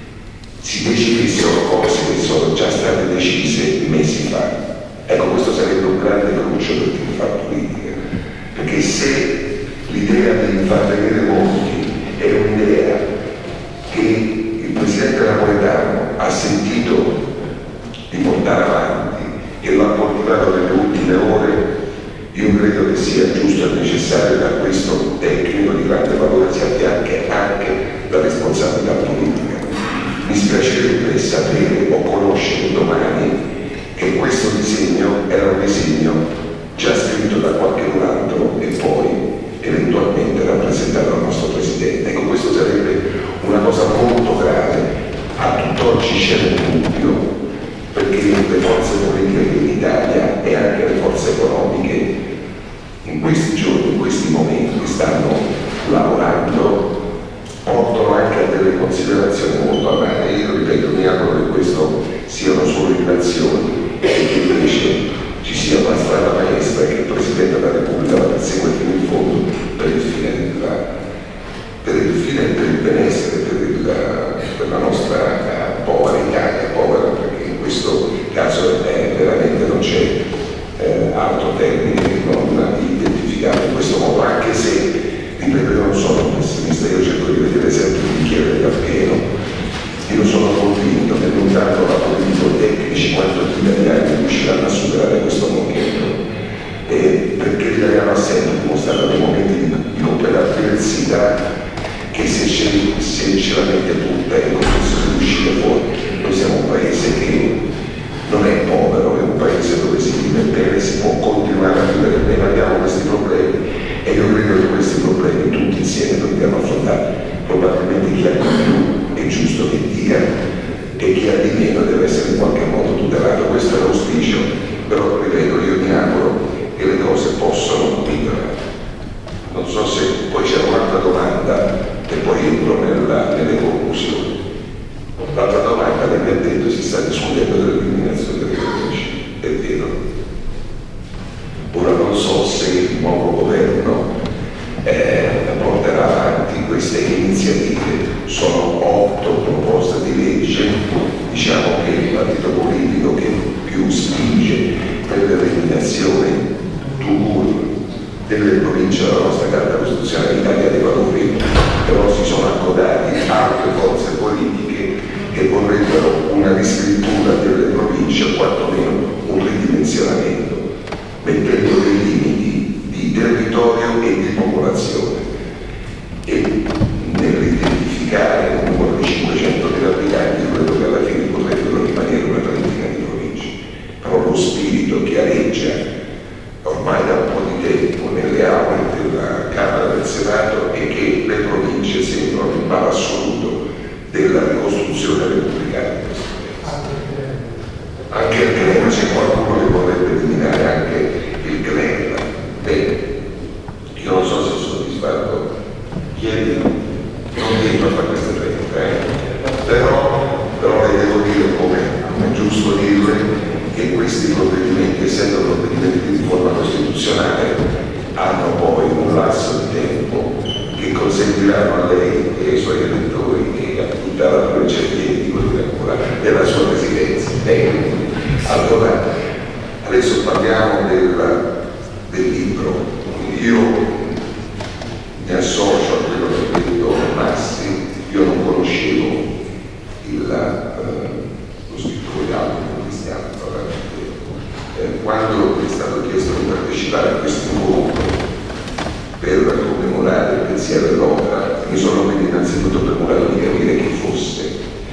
si decidessero cose che sono già state decise mesi fa. Ecco, questo sarebbe un grande cruccio per chi fa politica, perché se l'idea di far venire voti è un'idea che il Presidente Napoletano ha sentito di portare avanti e l'ha coltivato nelle ultime ore, io credo che sia giusto e necessario che a questo tecnico di grande valore si affianchi anche la responsabilità politica. Mi spiacerebbe sapere o conoscere domani che questo disegno era un disegno già scritto da qualche altro e poi eventualmente rappresentato dal nostro Presidente. Ecco, questo sarebbe una cosa molto grave. A tutt'oggi c'è un dubbio, perché le forze politiche in Italia e anche le forze economiche in questi giorni, in questi momenti stanno lavorando, portano anche a delle considerazioni molto amare. Io ripeto, mi auguro che questo siano solo rivelazioni e che invece ci sia una strada maestra che il Presidente della Repubblica la persegue fino in fondo per il fine della, per il fine e per il benessere, per, il, per la nostra uh, povera Italia, povera perché in questo caso eh, veramente non c'è eh, altro termine che non identificato in questo modo, anche se, ripeto, io non sono un pessimista, io cerco di vedere sempre il bicchiere da pieno. Io sono convinto che non tanto la politico-tecnici quanto gli italiani riusciranno a superare questo momento, e perché l'italiano ha sempre dimostrato nei momenti di, di completa avversità che se ce, se ce la mette tutta è in condizione di uscire fuori. Noi siamo un paese che non è povero, è un paese dove si vive bene, si può continuare a vivere bene, abbiamo questi problemi e io credo che questi problemi tutti insieme dobbiamo affrontare. Probabilmente chi ha di più è giusto che dia e chi ha di meno deve essere in qualche modo tutelato. Questo è l'auspicio, però ripeto, io mi auguro che le cose possano migliorare. Non so se poi c'è un'altra domanda e poi entro nella, nelle conclusioni. L'altra domanda che mi ha detto si sta discutendo dell'eliminazione delle province, è vero. Ora non so se il nuovo governo eh, porterà avanti queste iniziative. Sono otto proposte di legge, diciamo che il partito politico che più spinge per l'eliminazione delle province della nostra Carta Costituzionale Italia dei Valori, però si sono accodati altre forze politiche che vorrebbero una riscrittura delle province o quantomeno un ridimensionamento, mettendo dei limiti di territorio e di popolazione. E nell'identificare un numero di cinquecentomila abitanti, credo che alla fine potrebbero rimanere una trentina di province. Però lo spirito che aleggia ormai da un po' di tempo nelle aule della Camera del Senato è che le province sembrano il male assoluto della ricostruzione repubblicana di questo paese. Anche il G R E L, c'è qualcuno che vorrebbe eliminare anche il G R E L. Bene, io non so se sono soddisfatto. Chiedi, non dico a queste trenta, eh? però, però le devo dire come è giusto dirle che questi provvedimenti, essendo provvedimenti di riforma costituzionale, hanno poi un lasso di tempo che consentiranno a lei e ai suoi elettori e a tutta la provincia di Chieti della sua presidenza. Bene, allora adesso parliamo del, del libro. Io mi associo a quello che ha detto Massi, io non conoscevo il, eh, lo scrittore di Aldo Cristiano, eh, quando è stato chiesto di partecipare a questo incontro per commemorare il pensiero polizia dell'opera. Mi sono quindi innanzitutto procurato di capire chi fosse.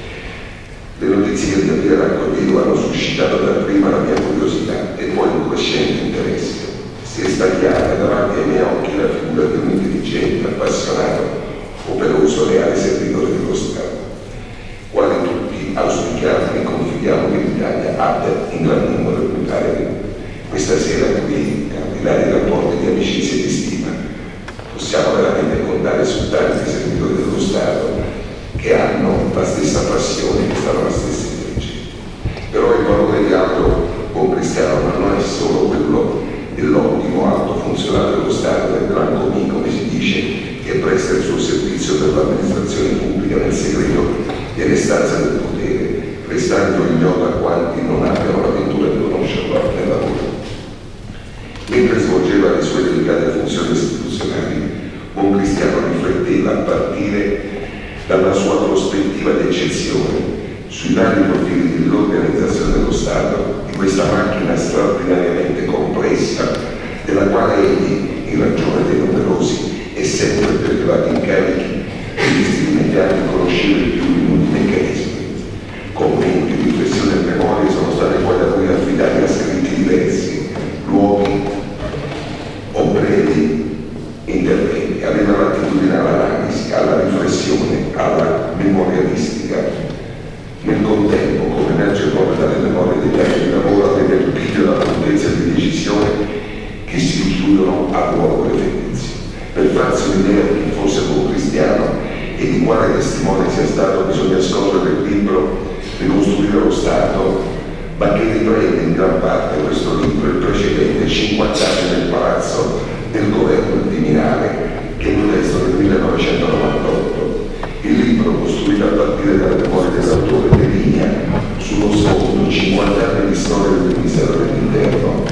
Le notizie che vi raccontevo hanno suscitato dapprima la mia curiosità e poi un crescente interesse. Si è stagliata davanti ai miei occhi la figura di un intelligente, appassionato, operoso, leale servitore dello Stato. Quali tutti auspichiamo e confidiamo che l'Italia abbia in gran numero in Italia. Questa sera qui, al di là dei rapporti di amicizia e di stima, possiamo veramente contare su tanti servitori dello Stato che hanno la stessa passione, che stanno alla stessa intelligenza. Però il valore di altro buon cristiano non è solo quello dell'ottimo alto funzionario dello Stato, del gran comì, come si dice, che presta il suo servizio per l'amministrazione pubblica nel segreto delle stanze del potere, restando ignoto a quanti non abbiano la ventura di conoscerlo nel lavoro. Mentre svolgeva le sue delicate funzioni istituzionali, buon cristiano rifletteva a partire dalla sua prospettiva d'eccezione sui vari profili dell'organizzazione dello Stato, di questa macchina straordinariamente complessa, della quale egli, in ragione dei numerosi e sempre più elevati incarichi richiesti immediati, conosceva i più minuti meccanismi. Commenti, riflessioni e memorie sono state poi da lui affidati a scritti diversi, luoghi o brevi interventi. Aveva l'attitudine all'analisi, alla riflessione, alla memorialistica. Nel contempo, come emerge proprio dalle memorie degli anni di lavoro, aveva il piglio della prontezza di decisione che si richiudono a ruolo prefettizio. Per farsi un'idea di chi fosse buon cristiano e di quale testimone sia stato, bisogna scorrere il libro Ricostruire lo Stato, ma che riprende in gran parte questo libro il precedente cinquanta anni nel palazzo del governo di Viminale, che è un testo del millenovecentonovantotto. Il libro, costruito a partire dalle memorie dell'autore, delinea sullo sfondo cinquanta anni di storia del Ministero dell'Interno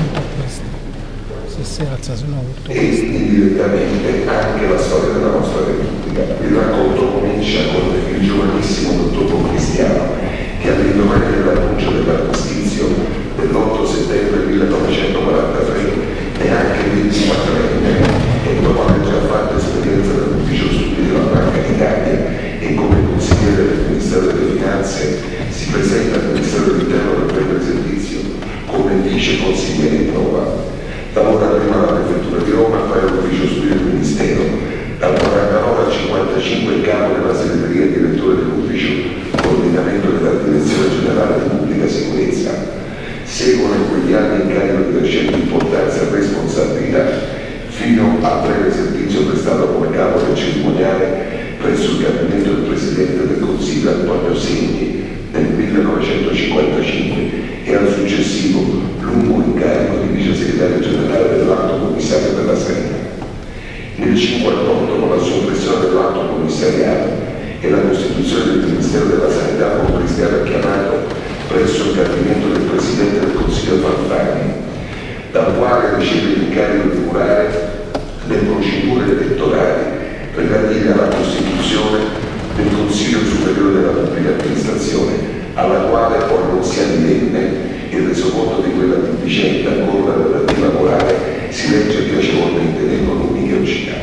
e indirettamente anche la storia della nostra Repubblica. Il racconto comincia con il giovanissimo dottor Buon Cristiano che all'indomani dell'annuncio dell'armistizio dell'otto settembre millenovecentoquarantatré, neanche ventiquattrenne, e dopo aver già fatto esperienza dell'ufficio studi della Banca d'Italia e come consigliere del Ministero delle Finanze, si presenta al Ministero dell'Interno per prendere servizio come vice consigliere in prova. Lavora prima alla Prefettura di Roma, poi all'ufficio studi del Ministero, dal quarantanove al cinquantacinque in capo della segreteria e direttore dell'ufficio coordinamento della Direzione Generale di Pubblica Sicurezza. Seguono in quegli anni incarico di crescente importanza e responsabilità fino al breve servizio prestato come capo del cerimoniale presso il gabinetto del Presidente del Consiglio Antonio Segni nel millenovecentocinquantacinque e al successivo lungo incarico di vice segretario generale dell'Alto Commissario della Sanità. Nel cinquantotto, con la soppressione dell'Alto Commissariato e la costituzione del Ministero della Sanità, Buon Cristiano è chiamato presso il gabinetto del Presidente del Consiglio Fanfani, dal quale riceve l'incarico di curare le procedure elettorali relative alla costituzione del Consiglio Superiore della Pubblica Amministrazione, alla quale poi non si addivenne il resoconto di quella vicenda con la relativa morale si legge piacevolmente nei volumi che ho citato.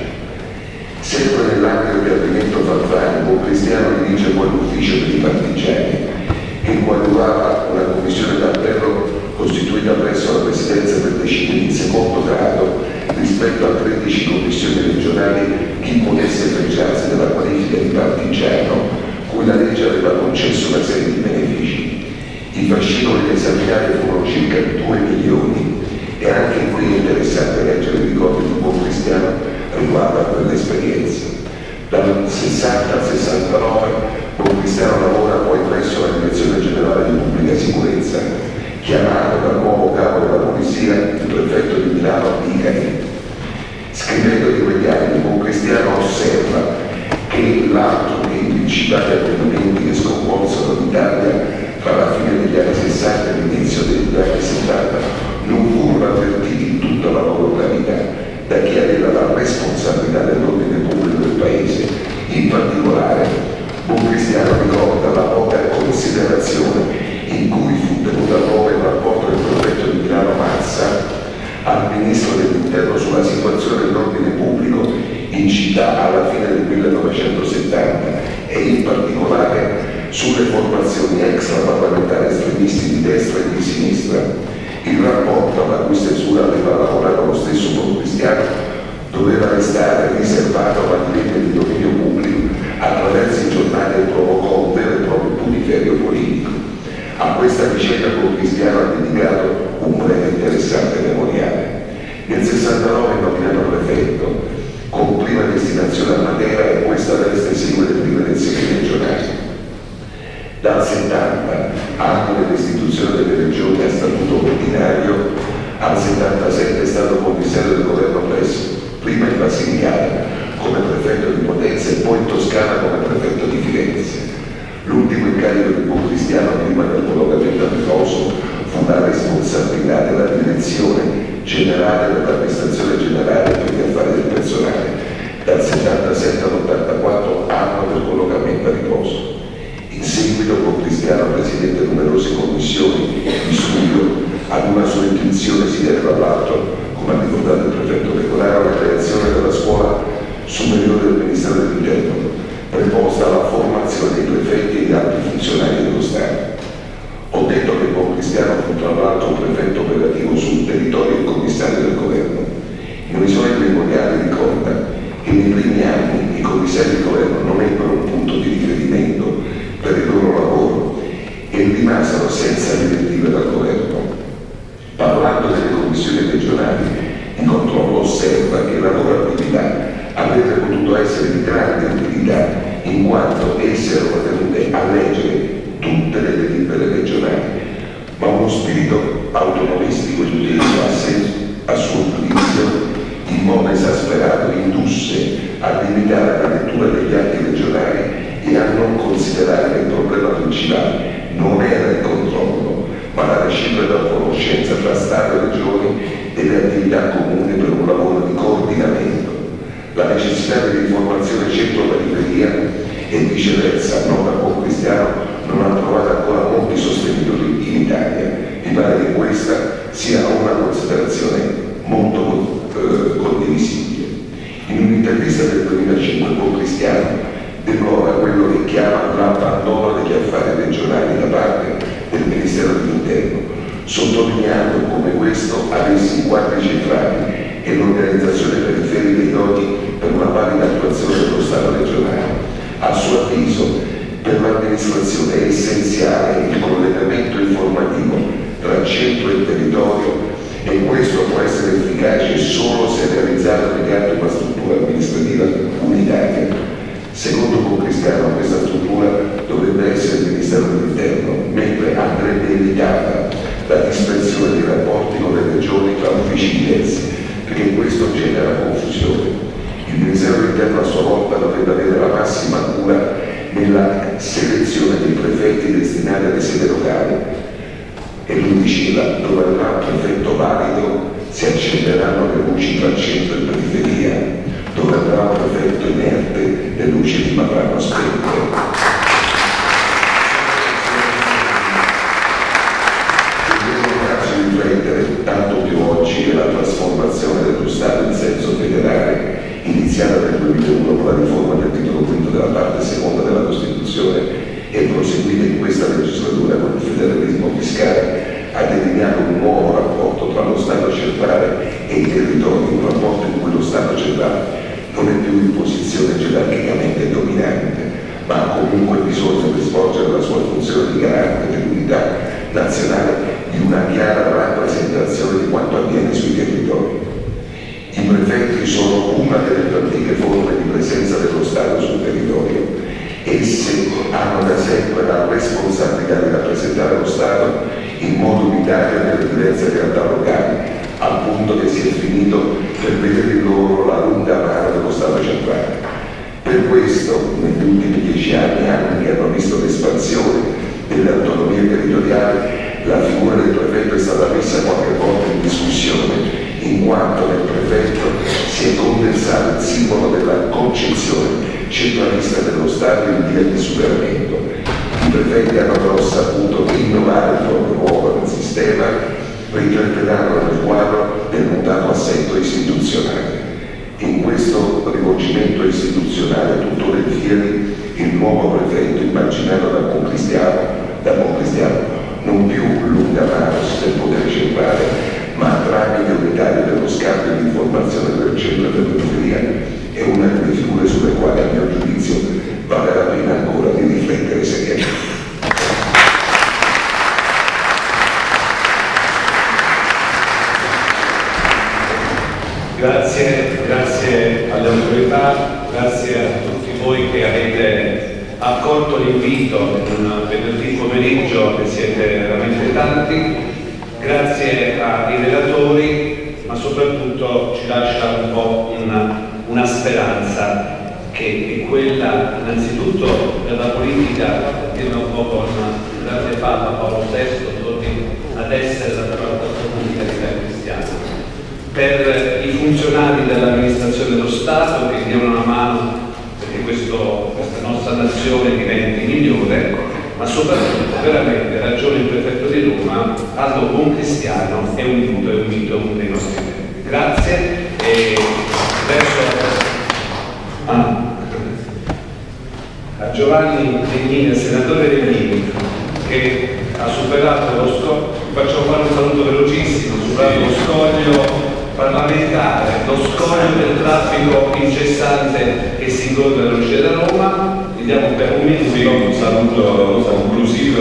Sempre nell'ambito del gabinetto Fanfani, Buon Cristiano dirige poi l'ufficio per i partigiani, che coadiuvava una commissione d'appello costituita presso la Presidenza per decine in secondo grado rispetto a tredici commissioni regionali chi potesse fregiarsi della qualifica di partigiano, cui la legge aveva concesso una serie di benefici. I fascicoli esaminati furono circa due milioni e anche qui è interessante leggere i ricordi di Buon Cristiano riguardo a quell'esperienza. Dal sessanta al sessantanove Buon Cristiano lavora poi presso la Direzione Generale di Pubblica Sicurezza, chiamato dal nuovo capo della polizia, il prefetto di Milano Vicari. Scrivendo di quegli anni, Buon Cristiano osserva che l'altro che i principali avvenimenti che sconvolsero l'Italia tra la fine degli anni sessanta e l'inizio degli anni settanta non furono avvertiti in tutta la loro gravità da chi aveva la responsabilità dell'ordine pubblico del Paese. In particolare, Buon Cristiano ricorda la poca considerazione in cui fu tenuta e in particolare sulle formazioni extraparlamentari estremisti di destra e di sinistra. Il rapporto alla cui stesura aveva lavorato lo stesso Povo Cristiano doveva restare riservato alla linea di dominio pubblico attraverso i giornali e provocò un vero e proprio putiferio politico. A questa vicenda Povo Cristiano ha dedicato un breve e interessante memoriale. Nel sessantanove è nominato prefetto, con prima destinazione a Matera e questa veste segue le prime elezioni regionali. Dal settanta, anno dell'istituzione delle regioni a statuto ordinario, al settantasette è stato commissario del governo presso, prima in Basilicata come prefetto di Potenza e poi in Toscana come prefetto di Firenze. L'ultimo incarico di Povo Cristiano prima del collocamento a riposo fu la responsabilità della direzione generale dell'amministrazione generale per gli affari del personale, dal settantasette all'ottantaquattro, anno del collocamento a riposo. In seguito Povo Cristiano presiedette numerose commissioni di studio. Ad una sua intuizione si deve tra l'altro, come ha ricordato il prefetto Pecoraro, la creazione della scuola superiore del Ministero dell'Interno, preposta alla formazione dei prefetti e di altri funzionari dello Stato. Ho detto che Povo Cristiano fu tra l'altro un prefetto operativo sul territorio e commissario del governo. Il episodio memoriale ricorda che nei primi anni i commissari di governo non ebbero un punto di riferimento per il loro lavoro e rimasero senza direttive dal governo. Parlando delle commissioni regionali di controllo osserva che la loro attività avrebbe potuto essere di grande utilità in quanto esse erano tenute a leggere tutte le delibere regionali, ma uno spirito autonomistico e giudizio a suo giudizio in modo esasperato indusse a limitare la lettura degli atti regionali e a non considerare che il problema principale non era il controllo, ma la reciproca conoscenza tra Stato e Regioni delle attività comuni per un lavoro di coordinamento. La necessità di riformazione centro-periferia e viceversa, non da Povo Cristiano, non ha trovato ancora molti sostenitori in Italia. Mi pare che questa sia una considerazione molto eh, condivisibile. In un'intervista del duemilacinque Povo Cristiano deplora quello che chiama l'abbandono degli affari regionali da parte del Ministero dell'Interno, sottolineando come questo avesse i quadri centrali e l'organizzazione periferica idonei per una valida attuazione dello Stato regionale. A suo avviso, per l'amministrazione è essenziale il collegamento informativo tra centro e territorio e questo può essere efficace solo se realizzato mediante una struttura amministrativa unitaria. Secondo Povo Cristiano questa struttura dovrebbe essere il Ministero dell'Interno, mentre andrebbe evitata la dispersione dei rapporti con le regioni tra uffici diversi, perché questo genera confusione. Il Ministero dell'Interno a sua volta dovrebbe avere la massima cura nella selezione dei prefetti destinati alle sedi locali. E lui diceva, dove avrà un prefetto valido si accenderanno le luci tra centro e periferia, dove avrà un prefetto inerte le luci rimarranno spente. Tanto più oggi che la trasformazione dello Stato in senso federale, iniziata nel duemilauno con la riforma del titolo quinto della parte seconda della Costituzione e proseguita in questa legislatura con il federalismo fiscale, ha delineato un nuovo rapporto tra lo Stato centrale e i territori, un rapporto in cui lo Stato centrale non è più in posizione gerarchicamente dominante, ma ha comunque bisogno per svolgere la sua funzione di garante dell'unità nazionale di una chiara rappresentazione di quanto avviene sui territori. I prefetti sono una delle più antiche forme di presenza dello Stato sul territorio. Essi hanno da sempre la responsabilità di rappresentare lo Stato in modo unitario nelle diverse realtà locali, al punto che si è finito per vedere in loro la lunga mano dello Stato centrale. Per questo, negli ultimi dieci anni, anni che hanno visto l'espansione delle autonomie territoriali, la figura del prefetto è stata messa qualche volta in discussione, in quanto nel prefetto si è condensato il simbolo della concezione centralista dello Stato in via di superamento. I prefetti hanno però saputo innovare il proprio ruolo nel sistema, reinterpretando nel quadro del mutato assetto istituzionale. In questo rivolgimento istituzionale tuttora in fieri il nuovo prefetto immaginato da Buon Cristiano, da Buon Cristiano, non più l'ungamanos del potere centrale, ma tramite unitario dello scambio di informazione per il centro e per la periferia, è una delle figure sulle quali, a mio giudizio, vale la pena ancora di riflettere seriamente. Grazie, grazie alle autorità, grazie a tutti voi che avete accolto l'invito in un venerdì pomeriggio, che siete veramente tanti, grazie ai relatori, ma soprattutto ci lascia un po' una, una speranza, che è quella innanzitutto della politica, dirla un po' con il grande Papa Paolo sesto, torni ad essere la quarta comunità cristiana. Per i funzionari dell'amministrazione dello Stato che diano una mano perché questo, questa nostra nazione diventi migliore, ma soprattutto veramente ragione il prefetto di Roma, Aldo Buon Cristiano è un mito, è un mito dei nostri tempi. Grazie e adesso ah, a Giovanni Legnini, al senatore Legnini, che ha superato lo scoglio, facciamo fare un saluto velocissimo, superato lo scoglio parlamentare, lo scoglio del traffico incessante che si incontra all'uscita da Roma. Vi diamo per un minuto sì, un saluto conclusivo.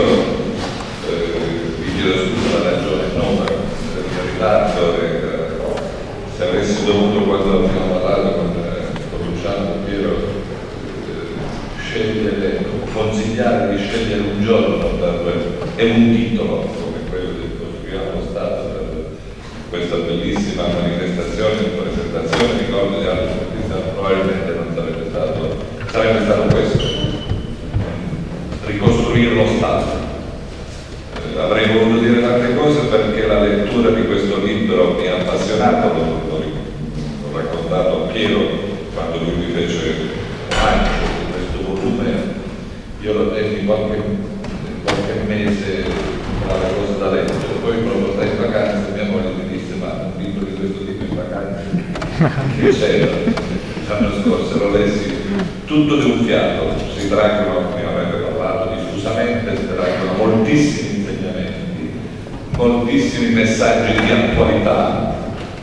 Eh, vi chiedo scusa la ragione nota del mio ritardo. E, eh, se avessi dovuto, quando abbiamo parlato con, eh, con Luciano Piero, eh, scegliere, consigliare di scegliere un giorno per, e un titolo come quello del Costruiamo lo Stato per questa bellissima manifestazione di presentazione, ricordo di altri artisti, probabilmente non sarebbe stato, sarebbe stato questo, ricostruire lo Stato. Eh, avrei voluto dire tante cose perché la lettura di questo libro mi ha appassionato, l'ho, l'ho, l'ho raccontato a Piero quando lui mi fece lancio di questo volume. Io lo tenni qualche, qualche mese tra le cose da leggere, poi me lo portai in vacanza e mia moglie mi disse: ma un libro di questo tipo in vacanza che c'era l'anno scorso, lo lessi tutto di un fiato, si traggono, ne avete parlato diffusamente, si traggono moltissimi insegnamenti, moltissimi messaggi di attualità.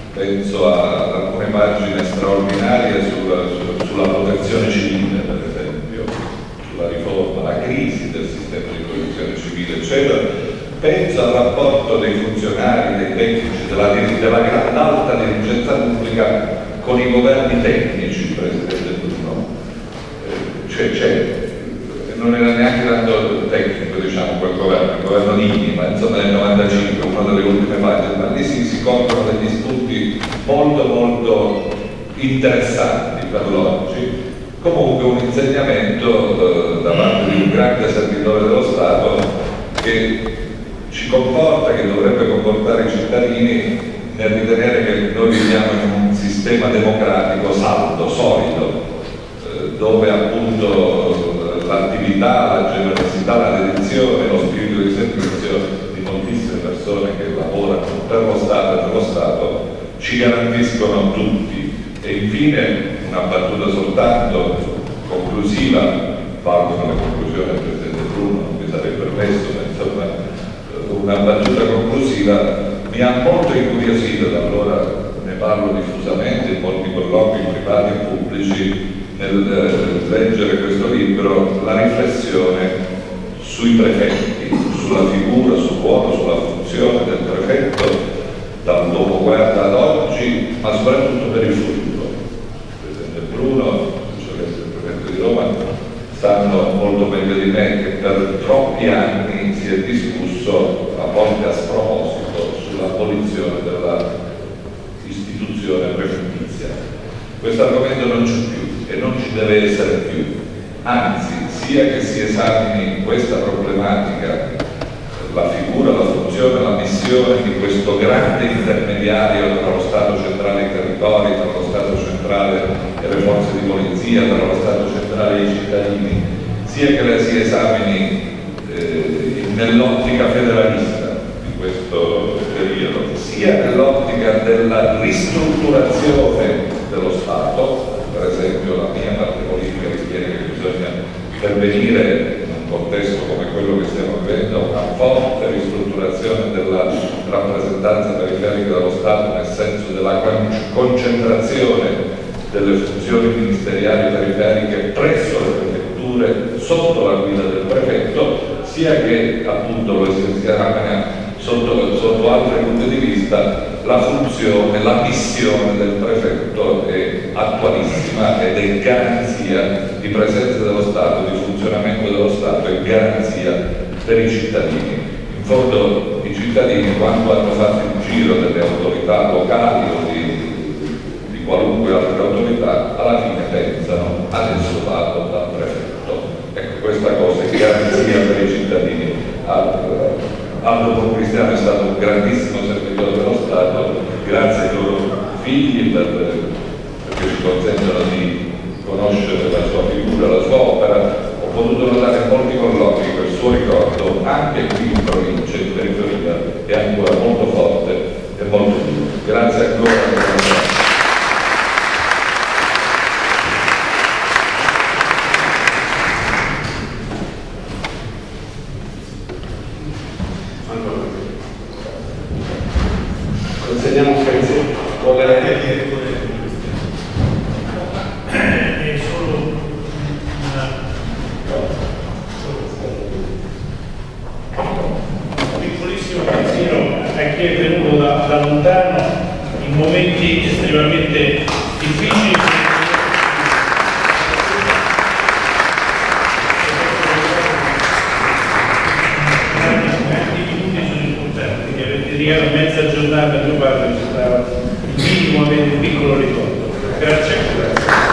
Penso a, ad alcune pagine straordinarie sulla, sulla, sulla protezione civile, per esempio, sulla riforma, la crisi del sistema di protezione civile, eccetera. Penso al rapporto dei funzionari, dei tecnici, della, della grande alta dirigenza pubblica con i governi tecnici, Presidente Bruno. Eh, cioè, c'è, non era neanche tanto tecnico, diciamo, quel governo, il governo Nini, ma insomma nel novantacinque, una delle ultime pagine, ma lì si, si comprano degli spunti molto molto interessanti per l'oggi. Comunque un insegnamento eh, da parte di un grande servitore dello Stato che ci comporta, che dovrebbe comportare i cittadini nel ritenere che noi viviamo in un sistema democratico saldo, solido, eh, dove appunto l'attività, la generosità, la dedizione, lo spirito di servizio di moltissime persone che lavorano per lo Stato e per lo Stato ci garantiscono tutti. E infine una battuta soltanto conclusiva, valgono le conclusioni del Presidente Bruno, non mi sarei permesso, ma insomma una battuta conclusiva. Mi ha molto incuriosito, da allora ne parlo diffusamente in molti colloqui privati e pubblici, nel leggere questo libro, la riflessione sui prefetti, sulla figura, sul ruolo, sulla funzione del prefetto dal dopoguerra ad oggi, ma soprattutto per il futuro. Il Presidente Bruno, cioè il prefetto di Roma, sanno molto meglio di me che per troppi anni si è discusso, a volte a sproposito, sull'abolizione della istituzione prefettizia. Questo argomento non c'è più e non ci deve essere più, anzi, sia che si esamini questa problematica, la figura, la funzione, la missione di questo grande intermediario tra lo Stato centrale e i territori, tra lo Stato centrale e le forze di polizia, tra lo Stato centrale e i cittadini, sia che la si esamini eh, nell'ottica federalista di questo periodo, sia nell'ottica della ristrutturazione dello Stato. Per esempio la mia parte politica ritiene che bisogna per pervenire in un contesto come quello che stiamo vivendo a una forte ristrutturazione della rappresentanza periferica dello Stato, nel senso della concentrazione delle funzioni ministeriali periferiche presso le prefetture sotto la guida del prefetto, sia che appunto lo esercitare sotto, sotto altri punti di vista la funzione, la missione del prefetto è attualissima ed è garanzia di presenza dello Stato, di funzionamento dello Stato e garanzia per i cittadini. In fondo i cittadini, quando hanno fatto il giro delle autorità locali o di qualunque altra autorità, alla fine pensano adesso vado dal prefetto. Ecco, questa cosa è garanzia per i cittadini. Aldo Cristiano è stato un grandissimo servitore dello Stato, grazie ai loro figli per, perché ci consentono di conoscere la sua figura, la sua opera. Ho potuto notare molti colloqui che il suo ricordo anche qui in provincia, in periferia, è ancora molto forte e molto vivo. Grazie ancora. Consegniamo un pezzetto. Vuole è solo una... un piccolissimo pensiero a chi è venuto da, da lontano in momenti estremamente difficili. Dedicato mezza giornata a mio padre, ci stava il minimo avere un piccolo ricordo. Grazie.